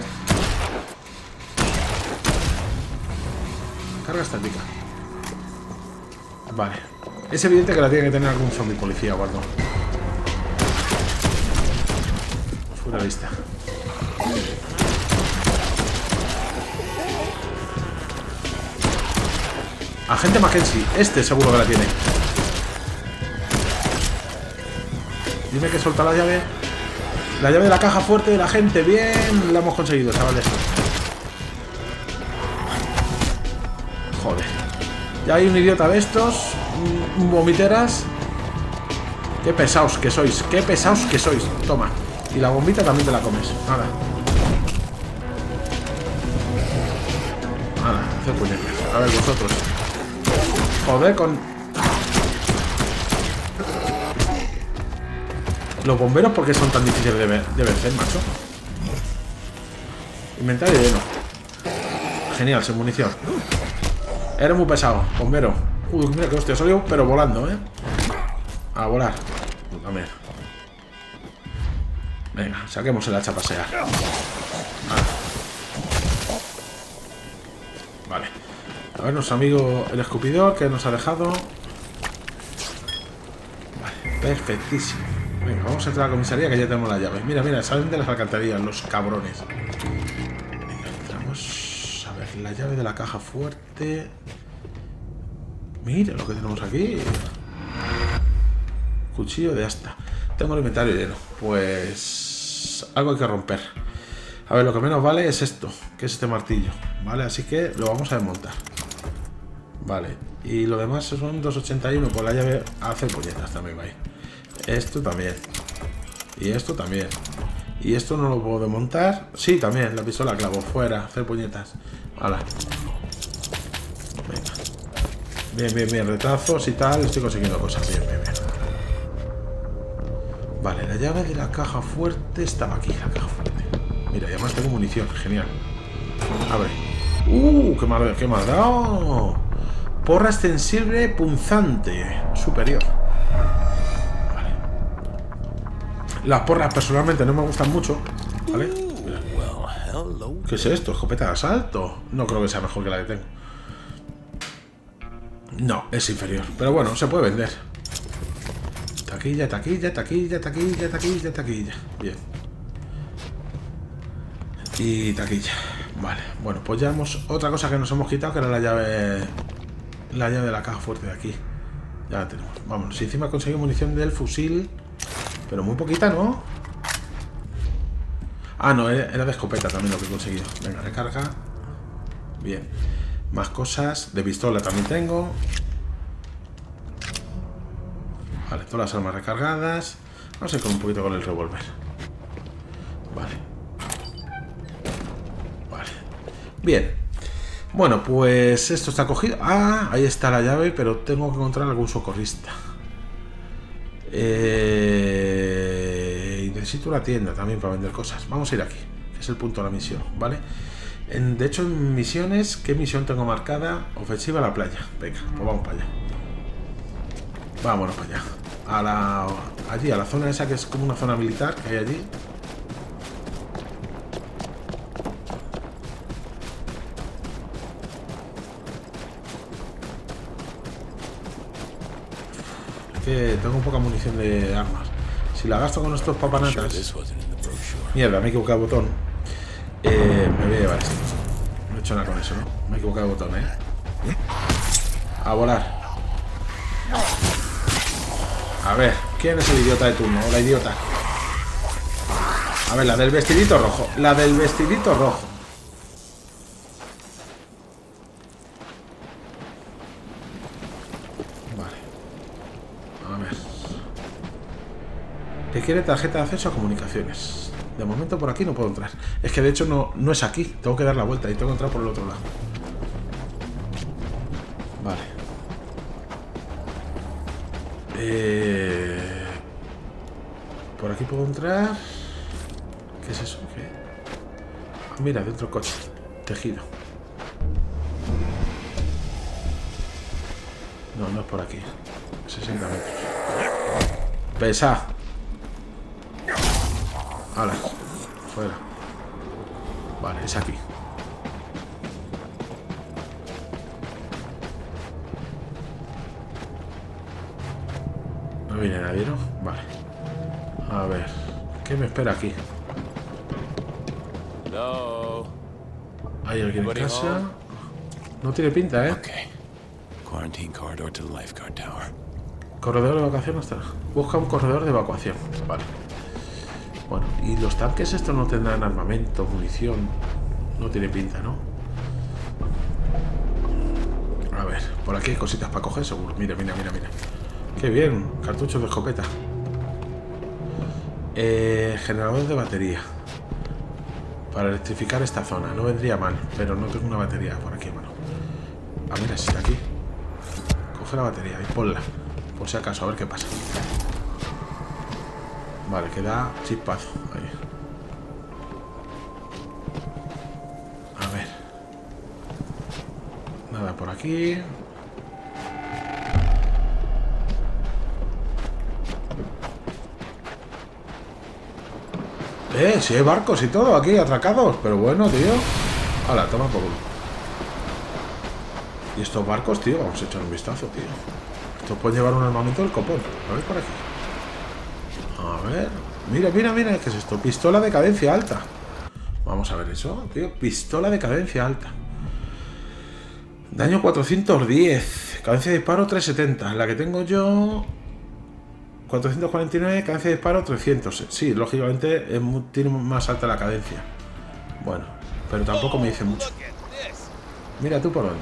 Carga estática. Vale. Es evidente que la tiene que tener algún zombie policía o algo. Fuera vista. Agente Mackenzie. Este seguro que la tiene. Dime que suelta la llave. La llave de la caja fuerte de la gente. Bien, la hemos conseguido, chavales. Joder. Ya hay un idiota de estos. Vomiteras. Qué pesados que sois. Qué pesados que sois. Toma. Y la bombita también te la comes. Nada. Nada, hacer puñetas. A ver, vosotros. Joder, con... Los bomberos, ¿por qué son tan difíciles de vencer, macho? Inventario lleno. Genial, sin munición. Eres muy pesado, bombero. Uy, mira que hostia, salió, pero volando, A volar. También. Venga, saquemos el hacha a pasear. Vale. A ver, nuestro amigo el escupidor que nos ha dejado. Vale, perfectísimo. Venga, vamos a entrar a la comisaría que ya tenemos la llave. Mira, mira, salen de las alcantarillas los cabrones. Venga, entramos. A ver, la llave de la caja fuerte. Mira lo que tenemos aquí. Cuchillo de asta. Tengo el inventario lleno. Pues... algo hay que romper. A ver, lo que menos vale es esto, que es este martillo. Vale, así que lo vamos a desmontar. Vale, y lo demás son 281. Pues la llave a hacer puñetas también va ahí. Esto también. Y esto también. Y esto no lo puedo desmontar. Sí, también, la pistola clavo. Fuera, hacer puñetas. Hala. Venga. Bien, bien, bien. Retazos y tal. Estoy consiguiendo cosas. Bien, bien, bien. Vale, la llave de la caja fuerte estaba aquí, la caja fuerte. Mira, y además tengo munición. Genial. Abre. ¡Qué me ha dado! Porra extensible punzante. Superior. Las porras personalmente no me gustan mucho, ¿vale? Mira. ¿Qué es esto? ¿Escopeta de asalto? No creo que sea mejor que la que tengo. No, es inferior. Pero bueno, se puede vender. Taquilla, taquilla, taquilla, taquilla, taquilla, taquilla. Bien. Y taquilla. Vale. Bueno, pues ya hemos... Otra cosa que nos hemos quitado, que era la llave... La llave de la caja fuerte de aquí. Ya la tenemos. Vamos, si encima conseguimos munición del fusil... Pero muy poquita, ¿no? Ah, no, era de escopeta también lo que he conseguido. Venga, recarga. Bien. Más cosas. De pistola también tengo. Vale, todas las armas recargadas. Vamos a ir con un poquito con el revólver. Vale. Vale. Bien. Bueno, pues esto está cogido. Ah, ahí está la llave, pero tengo que encontrar algún socorrista. Y necesito una tienda también para vender cosas. Vamos a ir aquí, que es el punto de la misión, ¿vale? De hecho, en misiones, ¿qué misión tengo marcada? Ofensiva a la playa. Venga, pues vamos para allá. Vámonos para allá. Allí, a la zona esa que es como una zona militar que hay allí. Que tengo poca munición de armas. Si la gasto con estos papanatas... Mierda, me he equivocado de botón. Me voy a llevar esto. No he hecho nada con eso, ¿no? Me he equivocado de botón, A volar. A ver, ¿quién es el idiota de turno? O la idiota. A ver, la del vestidito rojo. La del vestidito rojo. Que quiere tarjeta de acceso a comunicaciones. De momento por aquí no puedo entrar. Es que de hecho no es aquí. Tengo que dar la vuelta y tengo que entrar por el otro lado. Vale. Por aquí puedo entrar. ¿Qué es eso? ¿Qué? Ah, mira, dentro del coche. Tejido. No es por aquí. 60 metros. Pesa. Hala, fuera. Vale, es aquí. No viene nadie, ¿no? Vale. A ver, ¿qué me espera aquí? ¿Hay alguien en casa? No tiene pinta, ¿eh? Corredor de evacuación hasta... Busca un corredor de evacuación. Vale. Bueno, y los tanques estos no tendrán armamento, munición. No tiene pinta, ¿no? A ver, por aquí hay cositas para coger seguro. Mira. Qué bien, cartuchos de escopeta. Generador de batería. Para electrificar esta zona. No vendría mal, pero no tengo una batería por aquí, mano. Ah, mira, si está aquí. Coge la batería y ponla. Por si acaso, a ver qué pasa. Vale, queda chispazo. Ahí. A ver. Nada por aquí. Si hay barcos y todo aquí atracados. Pero bueno, tío. Hala, toma por uno. Y estos barcos, tío, vamos a echar un vistazo, tío. Estos pueden llevar un armamento del copón. A ver por aquí. A ver, mira, ¿qué es esto? Pistola de cadencia alta. Vamos a ver eso, tío. Pistola de cadencia alta. Daño 410. Cadencia de disparo 370. La que tengo yo... 449, cadencia de disparo 300. Sí, lógicamente tiene más alta la cadencia. Bueno, pero tampoco me dice mucho. Mira tú por dónde.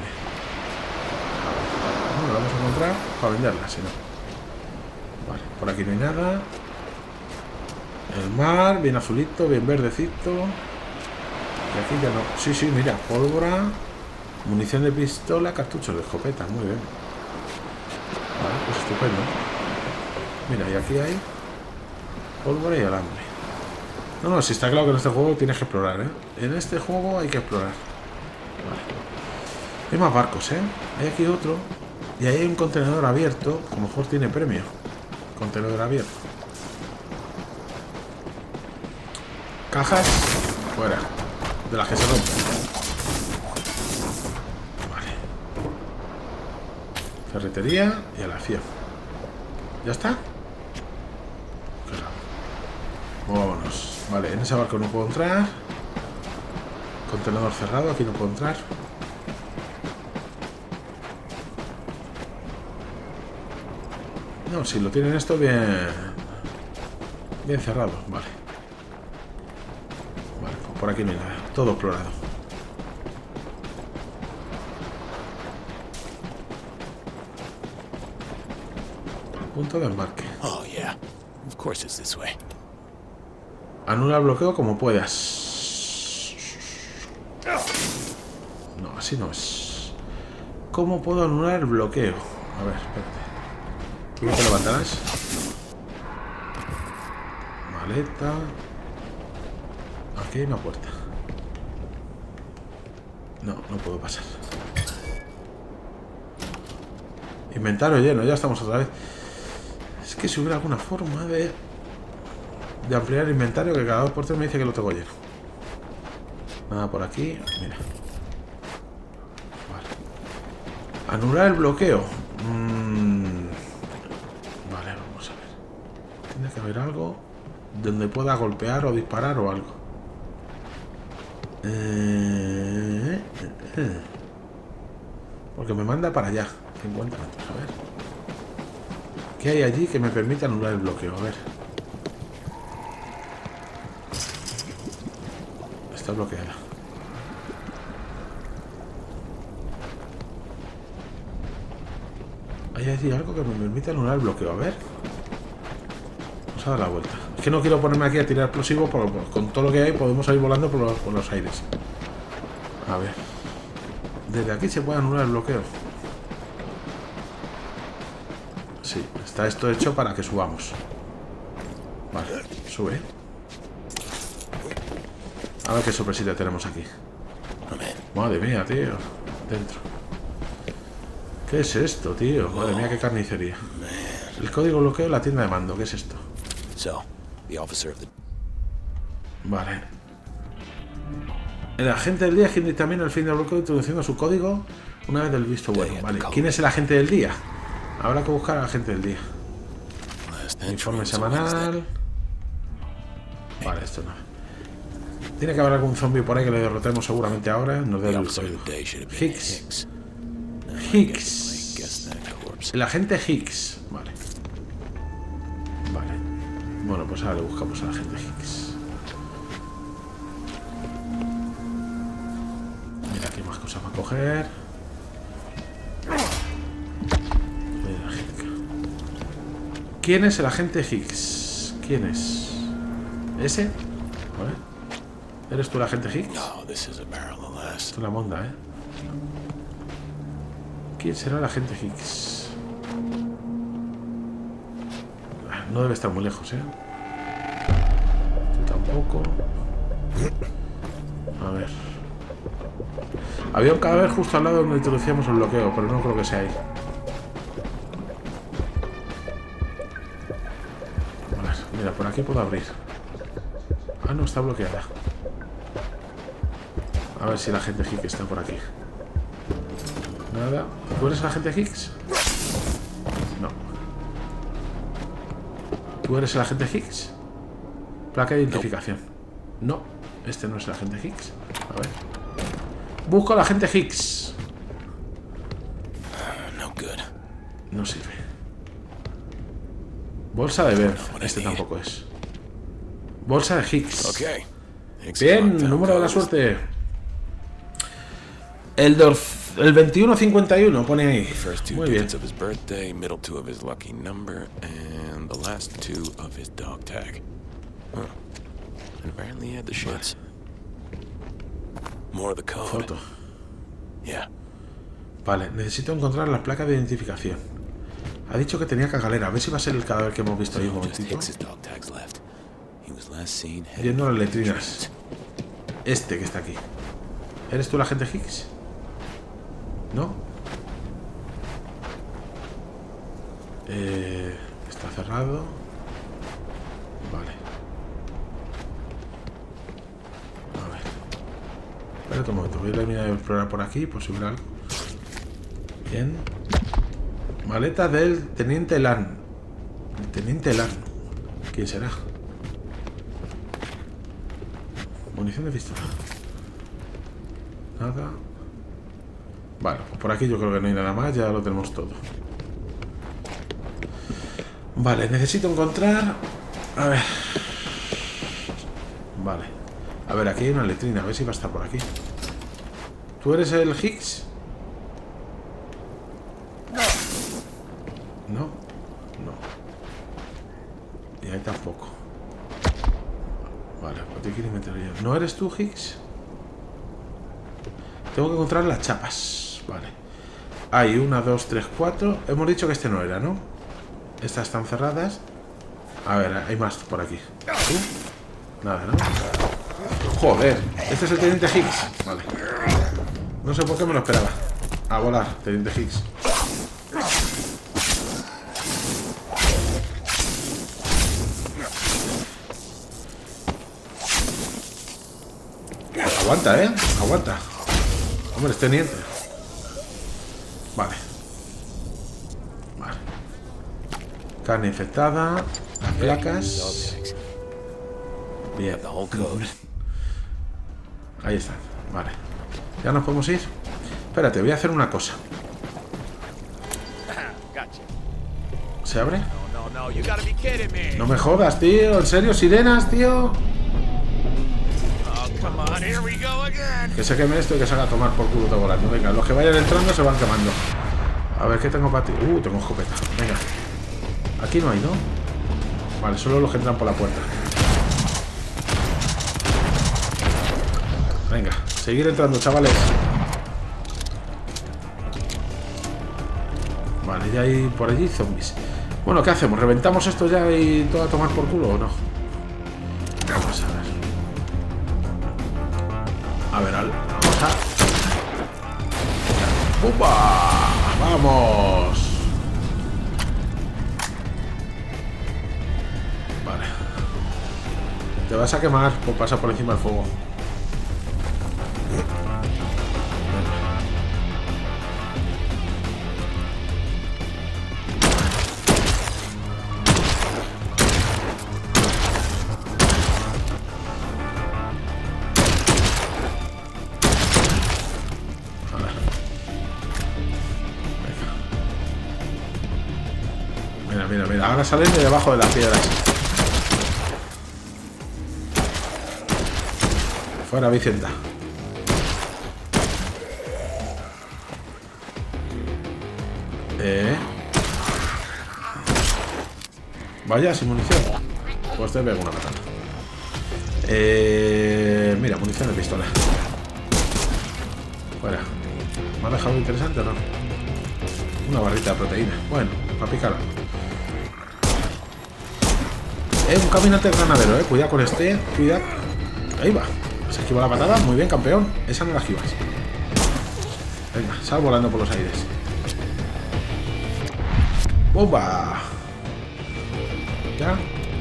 Bueno, lo vamos a encontrar para venderla, si no. Vale, por aquí no hay nada. El mar, bien azulito, bien verdecito. Y aquí ya no. Sí, mira, pólvora, munición de pistola, cartuchos de escopeta. Muy bien. Vale, pues estupendo. Mira, y aquí hay pólvora y alambre. No, si está claro que en este juego tienes que explorar, ¿eh? En este juego hay que explorar. Vale. Hay más barcos, ¿eh? Hay aquí otro. Y ahí hay un contenedor abierto. A lo mejor tiene premio. Contenedor abierto. Cajas fuera, de las que se rompen. Vale. Ferretería y a la acción. ¿Ya está? Claro. Vámonos. Vale, en ese barco no puedo entrar. Contenedor cerrado, aquí no puedo entrar. No, si lo tienen esto bien cerrado, vale. Vale, pues por aquí no hay nada, todo explorado. Punto de embarque. Oh, yeah. Of course it's this way. Anula el bloqueo como puedas. No, así no es. ¿Cómo puedo anular el bloqueo? A ver, espérate. ¿Tú no te levantarás? Maleta. Aquí hay una puerta. No, no puedo pasar. Inventario lleno, ya estamos otra vez. Es que si hubiera alguna forma de ampliar el inventario, que cada 2x3 me dice que lo tengo lleno. Nada por aquí, mira. Vale. Anular el bloqueo. Vale, vamos a ver. Tiene que haber algo donde pueda golpear o disparar o algo. Porque me manda para allá. 50 metros, a ver. ¿Qué hay allí que me permite anular el bloqueo? A ver. Está bloqueada. Hay allí algo que me permite anular el bloqueo. A ver. Vamos a dar la vuelta. Es que no quiero ponerme aquí a tirar explosivos. Con todo lo que hay podemos ir volando por los aires. A ver. Desde aquí se puede anular el bloqueo. Sí, está esto hecho para que subamos. Vale, sube. A ver qué sorpresita tenemos aquí. Madre mía, tío. Dentro. ¿Qué es esto, tío? Madre mía, qué carnicería. El código bloqueo de la tienda de mando. ¿Qué es esto? Vale. El agente del día quien dictamina el fin del bloqueo introduciendo su código una vez del visto bueno. Vale. ¿Quién es el agente del día? Habrá que buscar al agente del día. Informe semanal. Vale, esto no. Tiene que haber algún zombie por ahí que le derrotemos seguramente ahora. Nos dé el código. Hicks. Hicks. El agente Hicks. Vale. Vale. Bueno, pues ahora le buscamos al agente Hicks. Mira, aquí hay más cosas para coger. ¿Quién es el agente Hicks? ¿Quién es? ¿Ese? A ver. ¿Eres tú el agente Hicks? Esto es la monda, ¿eh? ¿Quién será el agente Hicks? No debe estar muy lejos, ¿eh? Tú tampoco. A ver. Había un cadáver justo al lado donde introducíamos el bloqueo, pero no creo que sea ahí. Mira, por aquí puedo abrir. Ah, no, está bloqueada. A ver si el agente Hicks está por aquí. Nada. ¿Tú eres el agente Hicks? No. ¿Tú eres el agente Hicks? Placa de identificación. No, este no es el agente Hicks. A ver. Busco al agente Hicks. No sirve. Bolsa de Beth. Este tampoco es. Bolsa de Hicks. Bien, número de la suerte. El 2151 pone ahí. Muy bien. Foto. Vale, necesito encontrar las placas de identificación. Ha dicho que tenía cagalera. A ver si va a ser el cadáver que hemos visto ahí un momentito. Viendo las letrinas. Este que está aquí. ¿Eres tú el agente Hicks? ¿No? Está cerrado. Vale. A ver. Espera un momento. Voy a terminar de explorar por aquí, por si hubiera algo. Bien. Maleta del Teniente Lan. El Teniente Lan. ¿Quién será? Munición de pistola. Nada. Vale, pues por aquí yo creo que no hay nada más. Ya lo tenemos todo. Vale, necesito encontrar... A ver. Vale. A ver, aquí hay una letrina. A ver si va a estar por aquí. ¿Tú eres el Hicks? No. No. Y ahí tampoco. Vale, pues te quiero meter yo. ¿No eres tú, Hicks? Tengo que encontrar las chapas. Vale. Hay 1, 2, 3, 4. Hemos dicho que este no era, ¿no? Estas están cerradas. A ver, hay más por aquí. Nada, ¿no? Joder, este es el teniente Higgs. Vale. No sé por qué me lo esperaba. A volar, teniente Higgs. Aguanta, aguanta. Hombre, es teniente. Vale. Vale. Carne infectada. Las placas. Bien. Ahí están. Vale. ¿Ya nos podemos ir? Espérate, voy a hacer una cosa. ¿Se abre? No me jodas, tío. ¿En serio? ¿Sirenas, tío? Que se queme esto y que se haga tomar por culo todo volando. Venga, los que vayan entrando se van quemando. A ver, ¿qué tengo para ti? Tengo escopeta. Venga. Aquí no hay, ¿no? Vale, solo los que entran por la puerta. Venga, seguir entrando, chavales. Vale, ya hay por allí zombies. Bueno, ¿qué hacemos? ¿Reventamos esto ya y todo a tomar por culo o no? Vamos a ver. A ver, vamos a... ¡Pumba! ¡Vamos! Vale. Te vas a quemar por pasar por encima del fuego. Mira, ahora salen de debajo de las piedras. Fuera, Vicenta. Vaya, sin munición. Pues te pego una patada. Mira, munición de pistola. Fuera. ¿Me ha dejado interesante o no? Una barrita de proteína. Bueno, para picarla. Un caminante granadero, cuidado con este. Cuidado. Ahí va. Se esquiva la patada. Muy bien, campeón. Esa no la esquivas. Venga, sal volando por los aires. ¡Bomba! ¿Ya?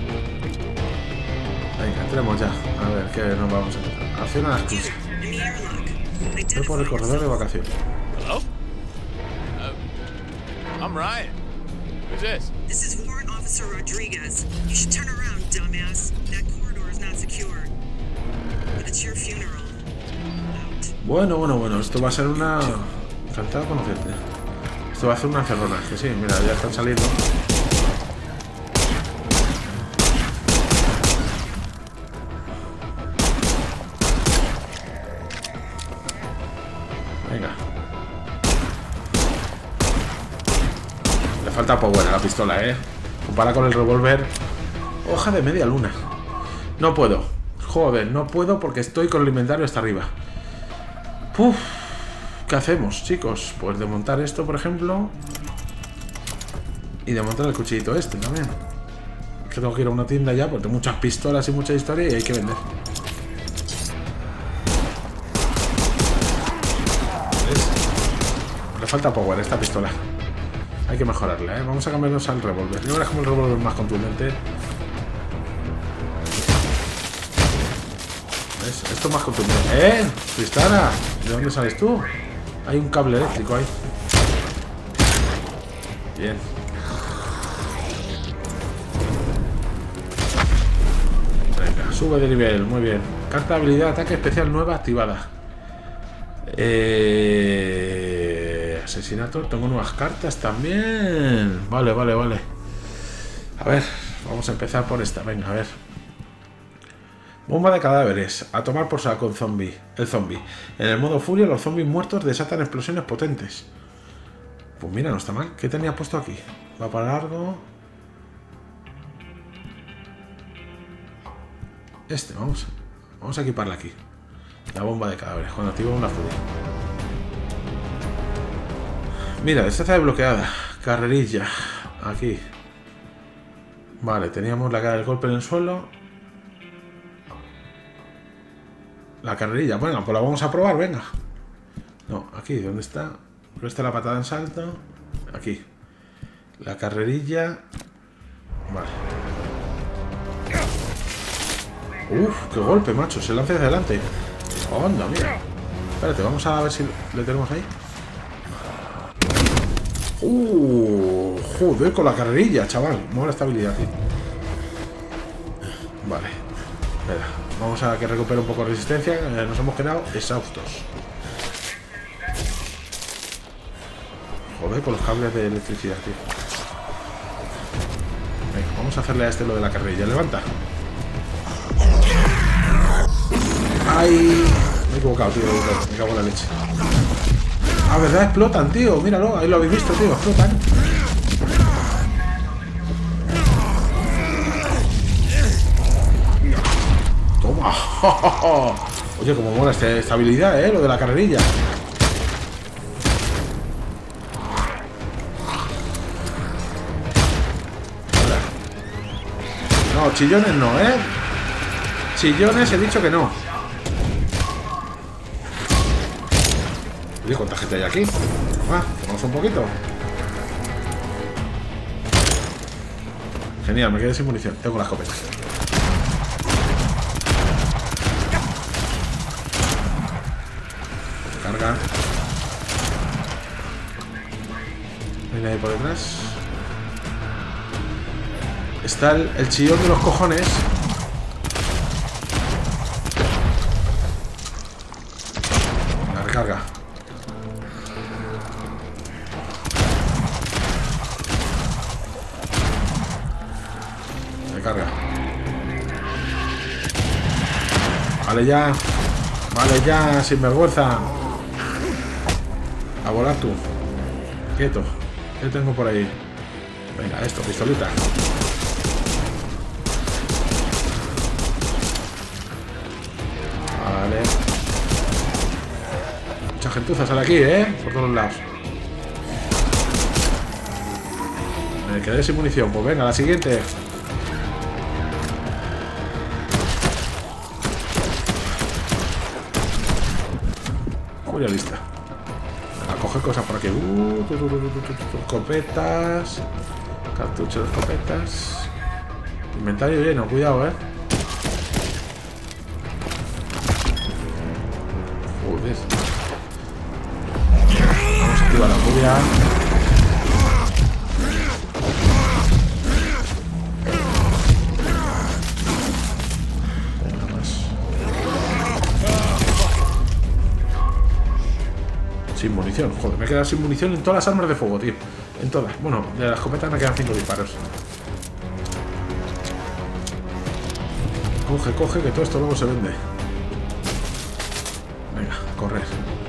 Venga, entremos ya. A ver, ¿qué nos vamos a hacer? Acción a las cruces. Voy por el corredor de vacaciones. Hello? I'm Ryan. Who's this? This is Warrant Officer Rodriguez. You should turn around, dumbass. That corridor is not secure. But it's your funeral. Out. Bueno. Esto va a ser una... Encantado de conocerte. Esto va a ser una encerrona. Que sí, mira, ya están saliendo. Venga. Le falta power a la pistola, Compara con el revólver. Hoja de media luna. No puedo. Joder, no puedo porque estoy con el inventario hasta arriba. Puf. ¿Qué hacemos, chicos? Pues desmontar esto, por ejemplo. Y desmontar el cuchillito este también. Que tengo que ir a una tienda ya porque tengo muchas pistolas y mucha historia y hay que vender. ¿Ves? Le falta power a esta pistola. Hay que mejorarla, Vamos a cambiarnos al revólver. Yo verás como el revólver es más contundente. ¿Ves? Esto es más contundente. Tristana, ¿de dónde sales tú? Hay un cable eléctrico ahí. Bien. Venga, sube de nivel, muy bien. Carta de habilidad, ataque especial nueva activada. Asesinato, tengo nuevas cartas también. Vale. A ver, vamos a empezar por esta. Venga, a ver. Bomba de cadáveres. A tomar por saco el zombie. En el modo furia, los zombies muertos desatan explosiones potentes. Pues mira, no está mal. ¿Qué tenía puesto aquí? Va para largo. Vamos a equiparla aquí. La bomba de cadáveres. Cuando activa una furia. Mira, esta está desbloqueada. Carrerilla. Aquí. Vale, teníamos la cara del golpe en el suelo. La carrerilla. Bueno, pues la vamos a probar, venga. No, aquí, ¿dónde está? ¿Dónde está la patada en salto? Aquí. La carrerilla. Vale. Uf, qué golpe, macho. Se lanza hacia adelante. Onda, mira. Espérate, vamos a ver si le tenemos ahí. Joder, con la carrerilla, chaval. Mola estabilidad, tío. Vale. Espera, vamos a que recupere un poco de resistencia. Nos hemos quedado exhaustos. Joder, con los cables de electricidad, tío. Venga, vamos a hacerle a este lo de la carrerilla. Levanta. ¡Ay! Me he equivocado, tío. Me cago en la leche. Ah, ¿verdad? Explotan, tío. Míralo. Ahí lo habéis visto, tío. Explotan. Toma. Oye, como mola esta estabilidad, lo de la carrerilla. No, chillones no, Chillones he dicho que no. Oye, ¿cuánta gente hay aquí? Tenemos un poquito. Genial, me quedé sin munición. Tengo la escopeta. Carga. Viene ahí por detrás. Está el chillón de los cojones. La recarga. Recarga. Vale ya. Vale ya, sin vergüenza. A volar tú. Quieto. ¿Qué tengo por ahí? Venga, esto, pistolita. Vale. Mucha gentuza sale aquí, por todos lados. Me quedé sin munición. Pues venga, la siguiente. Muy lista. A coger cosas por aquí. Escopetas. Cartuchos de escopetas. Inventario lleno, cuidado, Joder. Vamos a activar la lluvia. Nada más. Sin munición, joder, me he quedado sin munición en todas las armas de fuego, tío. En todas. Bueno, de la escopeta me quedan 5 disparos. Coge, que todo esto luego se vende. Venga, correr.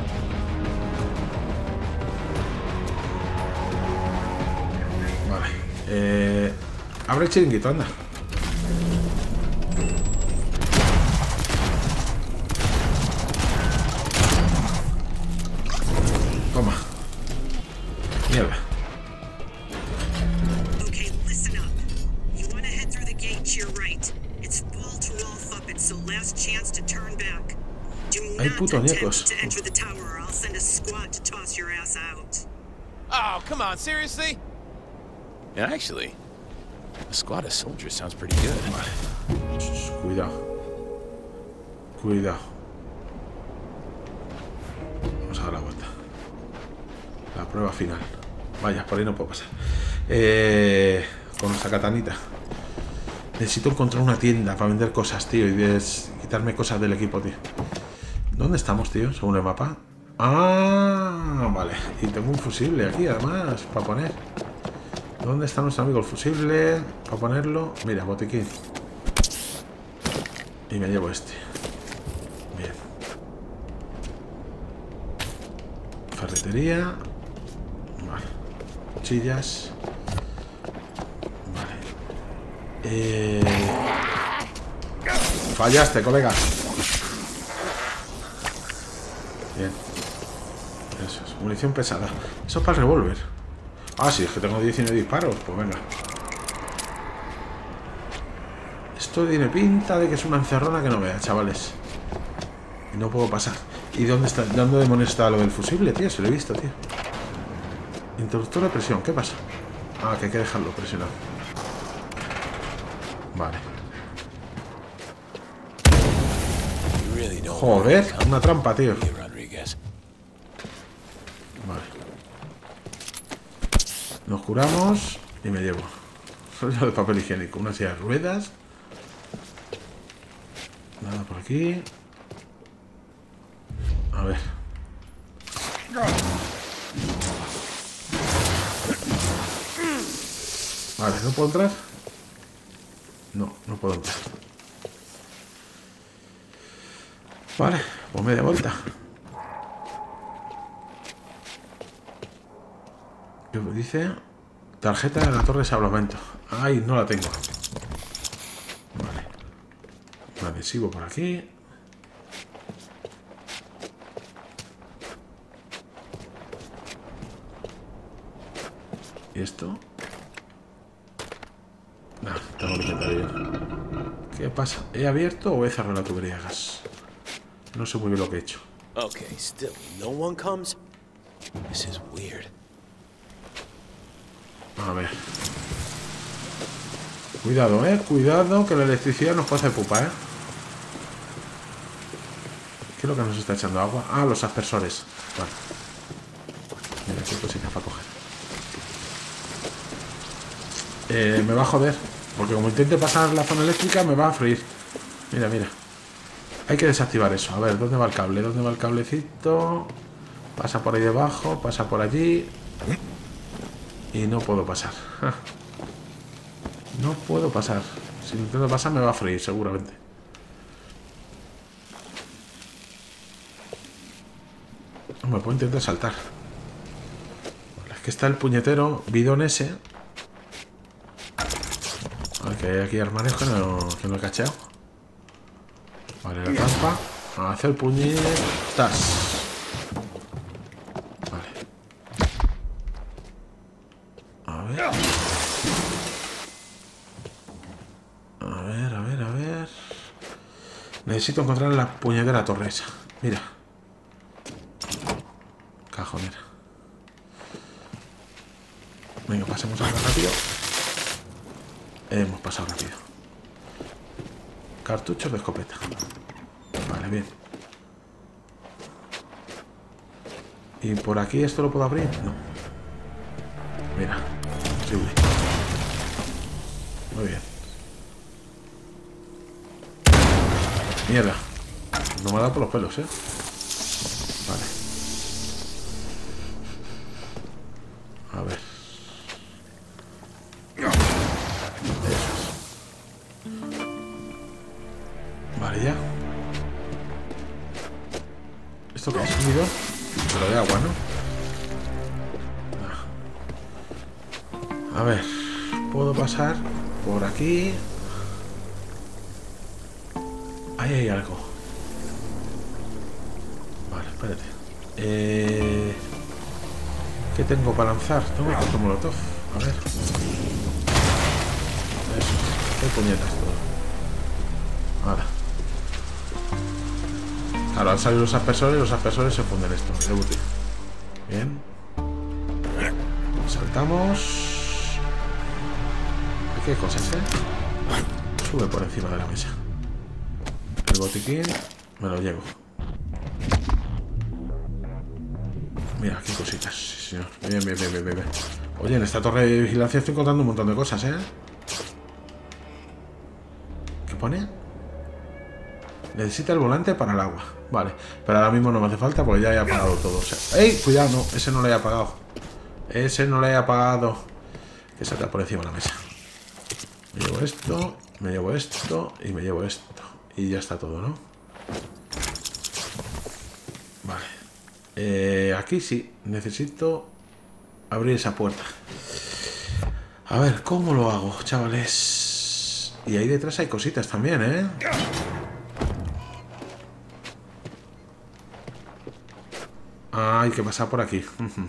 Vale. Abre el chiringuito, anda. Toma. Mierda. Okay, listen up. You want to head through the gate to your right. It's wall to wall Fuppet, so last chance to turn back. Do Hay not putos ñecos. attempt to enter the tower, or I'll send a squad to toss your ass out. Oh, come on, seriously? Yeah, actually, a squad of soldiers sounds pretty good. Cuidado. Cuidado. Vamos a dar la vuelta. La prueba final. Vaya, por ahí no puedo pasar. Con nuestra katanita. Necesito encontrar una tienda para vender cosas, tío. Y quitarme cosas del equipo, tío. ¿Dónde estamos, tío? Según el mapa. Ah, vale. Y tengo un fusible aquí, además, para poner. ¿Dónde está nuestro amigo el fusible? Para ponerlo. Mira, botiquín. Y me llevo este. Bien. Ferretería. Vale. Cuchillas. Vale. Fallaste, colega. Bien. Eso es. munición pesada. Eso es para el revólver. Ah, sí, es que tengo 19 disparos. Pues venga. Esto tiene pinta de que es una encerrona que no vea, chavales. Y no puedo pasar. ¿Y dónde está? ¿Dónde demonios está lo del fusible, tío? Se lo he visto, tío. Interruptor de presión. ¿Qué pasa? Ah, que hay que dejarlo presionado. Vale. Joder, una trampa, tío. Vale. Nos curamos y me llevo. Rollo de papel higiénico. Una silla de ruedas. Nada por aquí. A ver. Vale, ¿no puedo entrar? No, no puedo entrar. Vale, pues media vuelta. ¿Qué me dice? Tarjeta de la torre de salvamento. Ay, no la tengo. Vale. Un adhesivo por aquí. ¿Y esto? Nada, tengo que intentar abrir. ¿Qué pasa? ¿He abierto o he cerrado la tubería de gas? No sé muy bien lo que he hecho. Okay, still no one comes. This is weird. A ver. Cuidado, cuidado, que la electricidad nos puede hacer pupa, ¿Qué es lo que nos está echando agua? Ah, los aspersores. Vale. Mira, qué cositas para coger. Me va a joder. Porque como intente pasar la zona eléctrica, me va a freír. Mira, mira. Hay que desactivar eso. A ver, ¿dónde va el cable? ¿Dónde va el cablecito? Pasa por ahí debajo, pasa por allí. Y no puedo pasar. No puedo pasar. Si intento pasar me va a freír, seguramente. Me puedo intentar saltar. Vale, es que está el puñetero bidón ese. Que hay aquí armarios que no he cachado. Vale, la trampa. Hacer puñetas. Vale. A ver. A ver. Necesito encontrar la puñetera torre esa. Mira. Cajonera. Venga, pasemos ahora rápido. Hemos pasado rápido. Cartuchos de escopeta. Vale, bien. ¿Y por aquí esto lo puedo abrir? No. Mira. Posible. Muy bien. Mierda. No me ha dado por los pelos, Vale. A ver. Vale, ya. ¿Esto qué es? ¿Un bidón? Pero de agua, ¿no? A ver. Puedo pasar por aquí. Ahí hay algo. Vale, espérate. ¿Qué tengo para lanzar? Tengo un corto molotov. A ver. Eso. Qué puñetas todo. Ahora. Claro, al salir los aspersores se funden esto. De útil. Bien. Saltamos. ¿Qué cosas, Sube por encima de la mesa. El botiquín me lo llevo. Mira, qué cositas, sí, señor. Bien. Oye, en esta torre de vigilancia estoy encontrando un montón de cosas, ¿Qué pone? Necesita el volante para el agua. Vale, pero ahora mismo no me hace falta porque ya he apagado todo. O sea, ¡ey! Cuidado, no, ese no lo he apagado. Ese no lo he apagado. Que salta por encima de la mesa. Me llevo esto, me llevo esto y me llevo esto. Y ya está todo, ¿no? Vale. Aquí sí, necesito abrir esa puerta. A ver, ¿cómo lo hago, chavales? Y ahí detrás hay cositas también, Ah, hay que pasar por aquí.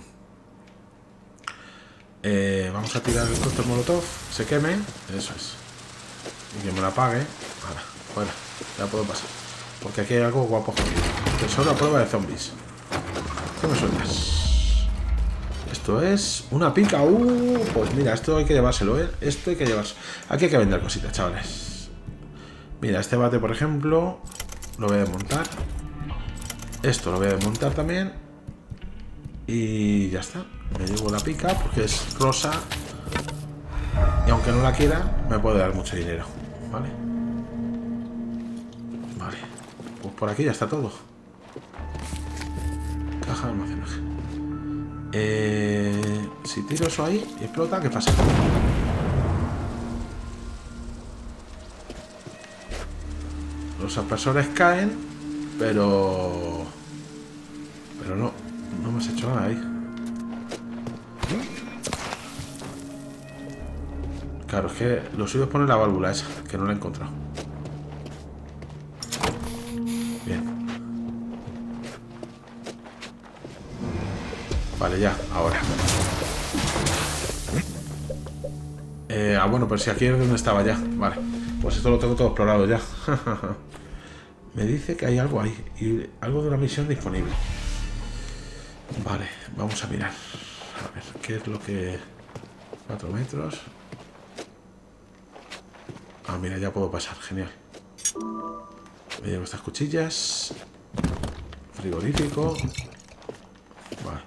Vamos a tirar el cóctel molotov. Se queme. Eso es. Y que me la apague. Ahora, fuera. Ya puedo pasar. Porque aquí hay algo guapo. Tesoro a prueba de zombies. ¿Qué me sueltas? Esto es una pica. Pues mira, esto hay que llevárselo, ¿eh? Esto hay que llevárselo. Aquí hay que vender cositas, chavales. Mira, este bate, por ejemplo, lo voy a desmontar. Esto lo voy a desmontar también. Y ya está. Me llevo la pica porque es rosa. Y aunque no la quiera, me puede dar mucho dinero. ¿Vale? Vale. Pues por aquí ya está todo. Caja de almacenaje. Si tiro eso ahí y explota, ¿qué pasa? Los aspersores caen, pero no hemos hecho nada ahí. Claro, es que lo suyo es poner la válvula esa, que no la he encontrado. Bien. Vale, ya, ahora. Bueno, pero si aquí es donde estaba ya. Vale, pues esto lo tengo todo explorado ya. Me dice que hay algo ahí. Y algo de una misión disponible. Vale, vamos a mirar. A ver, ¿qué es lo que... 4 metros. Ah, mira, ya puedo pasar. Genial. Me llevo estas cuchillas. Frigorífico. Vale.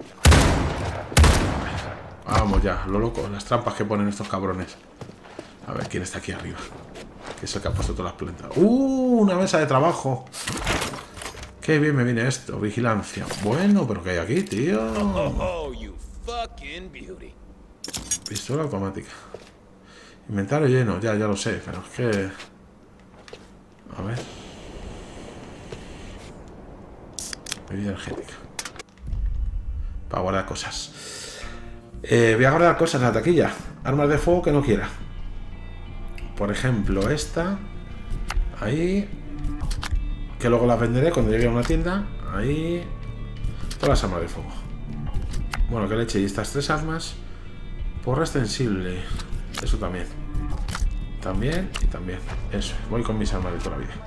Vamos ya, lo loco. Las trampas que ponen estos cabrones. A ver, ¿quién está aquí arriba? Que es el que ha puesto todas las plantas. Una mesa de trabajo. Qué bien me viene esto. Vigilancia. Bueno, pero ¿qué hay aquí, tío? Oh, you fucking beauty. Pistola automática. Inventario lleno. Ya lo sé. Pero es que... A ver. Bebida energética. Para guardar cosas. Voy a guardar cosas en la taquilla. Armas de fuego que no quiera. Por ejemplo, esta. Ahí. Que luego las venderé cuando llegue a una tienda. Ahí. Todas las armas de fuego. Bueno, que leche. Y estas 3 armas. Porra extensible. Eso también. También y también. Eso. Voy con mis armas de toda la vida.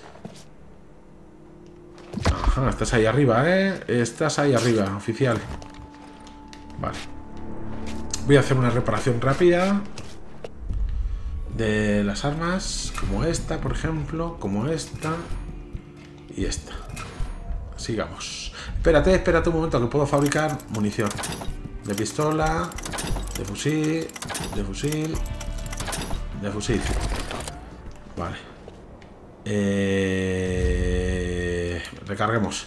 Ajá, estás ahí arriba, ¿eh? Estás ahí arriba, oficial. Vale. Voy a hacer una reparación rápida de las armas, como esta, por ejemplo, como esta y esta. Sigamos. Espérate un momento, que puedo fabricar munición de pistola, de fusil, de fusil, de fusil. Vale. Recarguemos.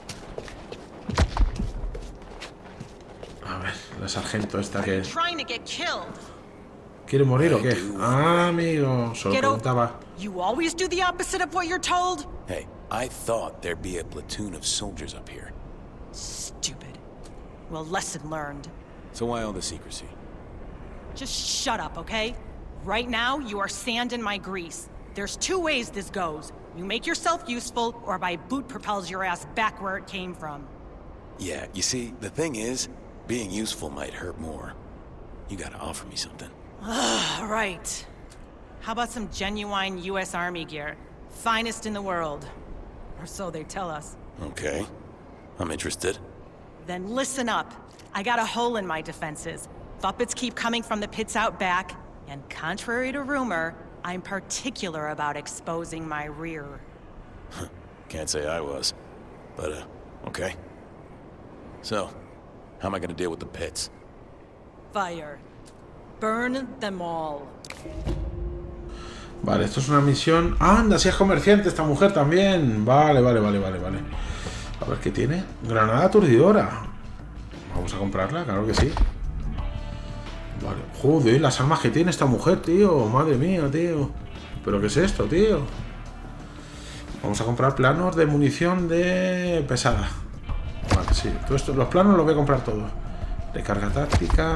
A ver, la sargento esta que... ¿Quiere morir o qué? Ah, amigo, solo preguntaba. You always do the opposite of what you're told? Hey, I thought there'd be a platoon of soldiers up here. Stupid. Well, lesson learned. So why all the secrecy? Just shut up, okay? Right now, you are sand in my grease. There's 2 ways this goes. You make yourself useful, or my boot propels your ass back where it came from. Yeah, you see, the thing is, being useful might hurt more. You gotta offer me something. Right. How about some genuine U.S. Army gear? Finest in the world. Or so they tell us. Okay. I'm interested. Then listen up. I got a hole in my defenses. Thuppets keep coming from the pits out back, and contrary to rumor, I'm particular about exposing my rear. Can't say I was. But, okay. So, how am I gonna deal with the pits? Fire. Burn them all. Vale, esto es una misión... ¡Anda! Si es comerciante esta mujer también. Vale. A ver qué tiene. Granada aturdidora. Vamos a comprarla, claro que sí. Vale. Joder, las armas que tiene esta mujer, tío. Madre mía, tío. ¿Pero qué es esto, tío? Vamos a comprar planos de munición de pesada. Vale, sí. Todo esto, los planos los voy a comprar todos. Recarga táctica.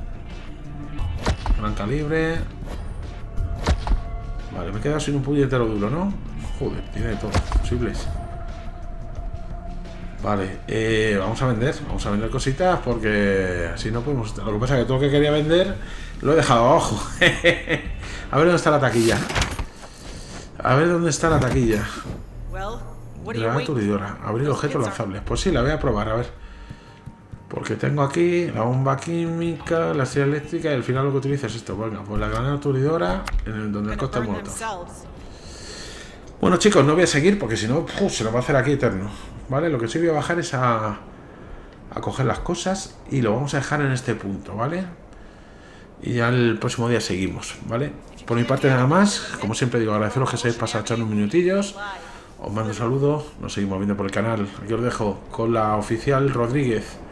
Gran calibre. Vale, me he quedado sin un puñetero duro, ¿no? Joder, tiene de todo. Posibles. Vale, vamos a vender cositas porque así no podemos. Lo que pasa es que todo lo que quería vender lo he dejado abajo. A ver dónde está la taquilla. Granada aturdidora. Abrir objetos lanzables. Pues sí, la voy a probar, a ver. Porque tengo aquí la bomba química, la silla eléctrica y al final lo que utilizo es esto. Venga, pues la granada aturdidora donde el costa muerto. Bueno, chicos, no voy a seguir porque si no, se lo va a hacer aquí eterno. ¿Vale? Lo que sí voy a bajar es a coger las cosas y lo vamos a dejar en este punto, ¿vale? Y ya el próximo día seguimos, ¿vale? Por mi parte nada más, como siempre digo, agradeceros que se hayáis pasado a echar unos minutillos. Os mando un saludo, nos seguimos viendo por el canal. Aquí os dejo con la oficial Rodríguez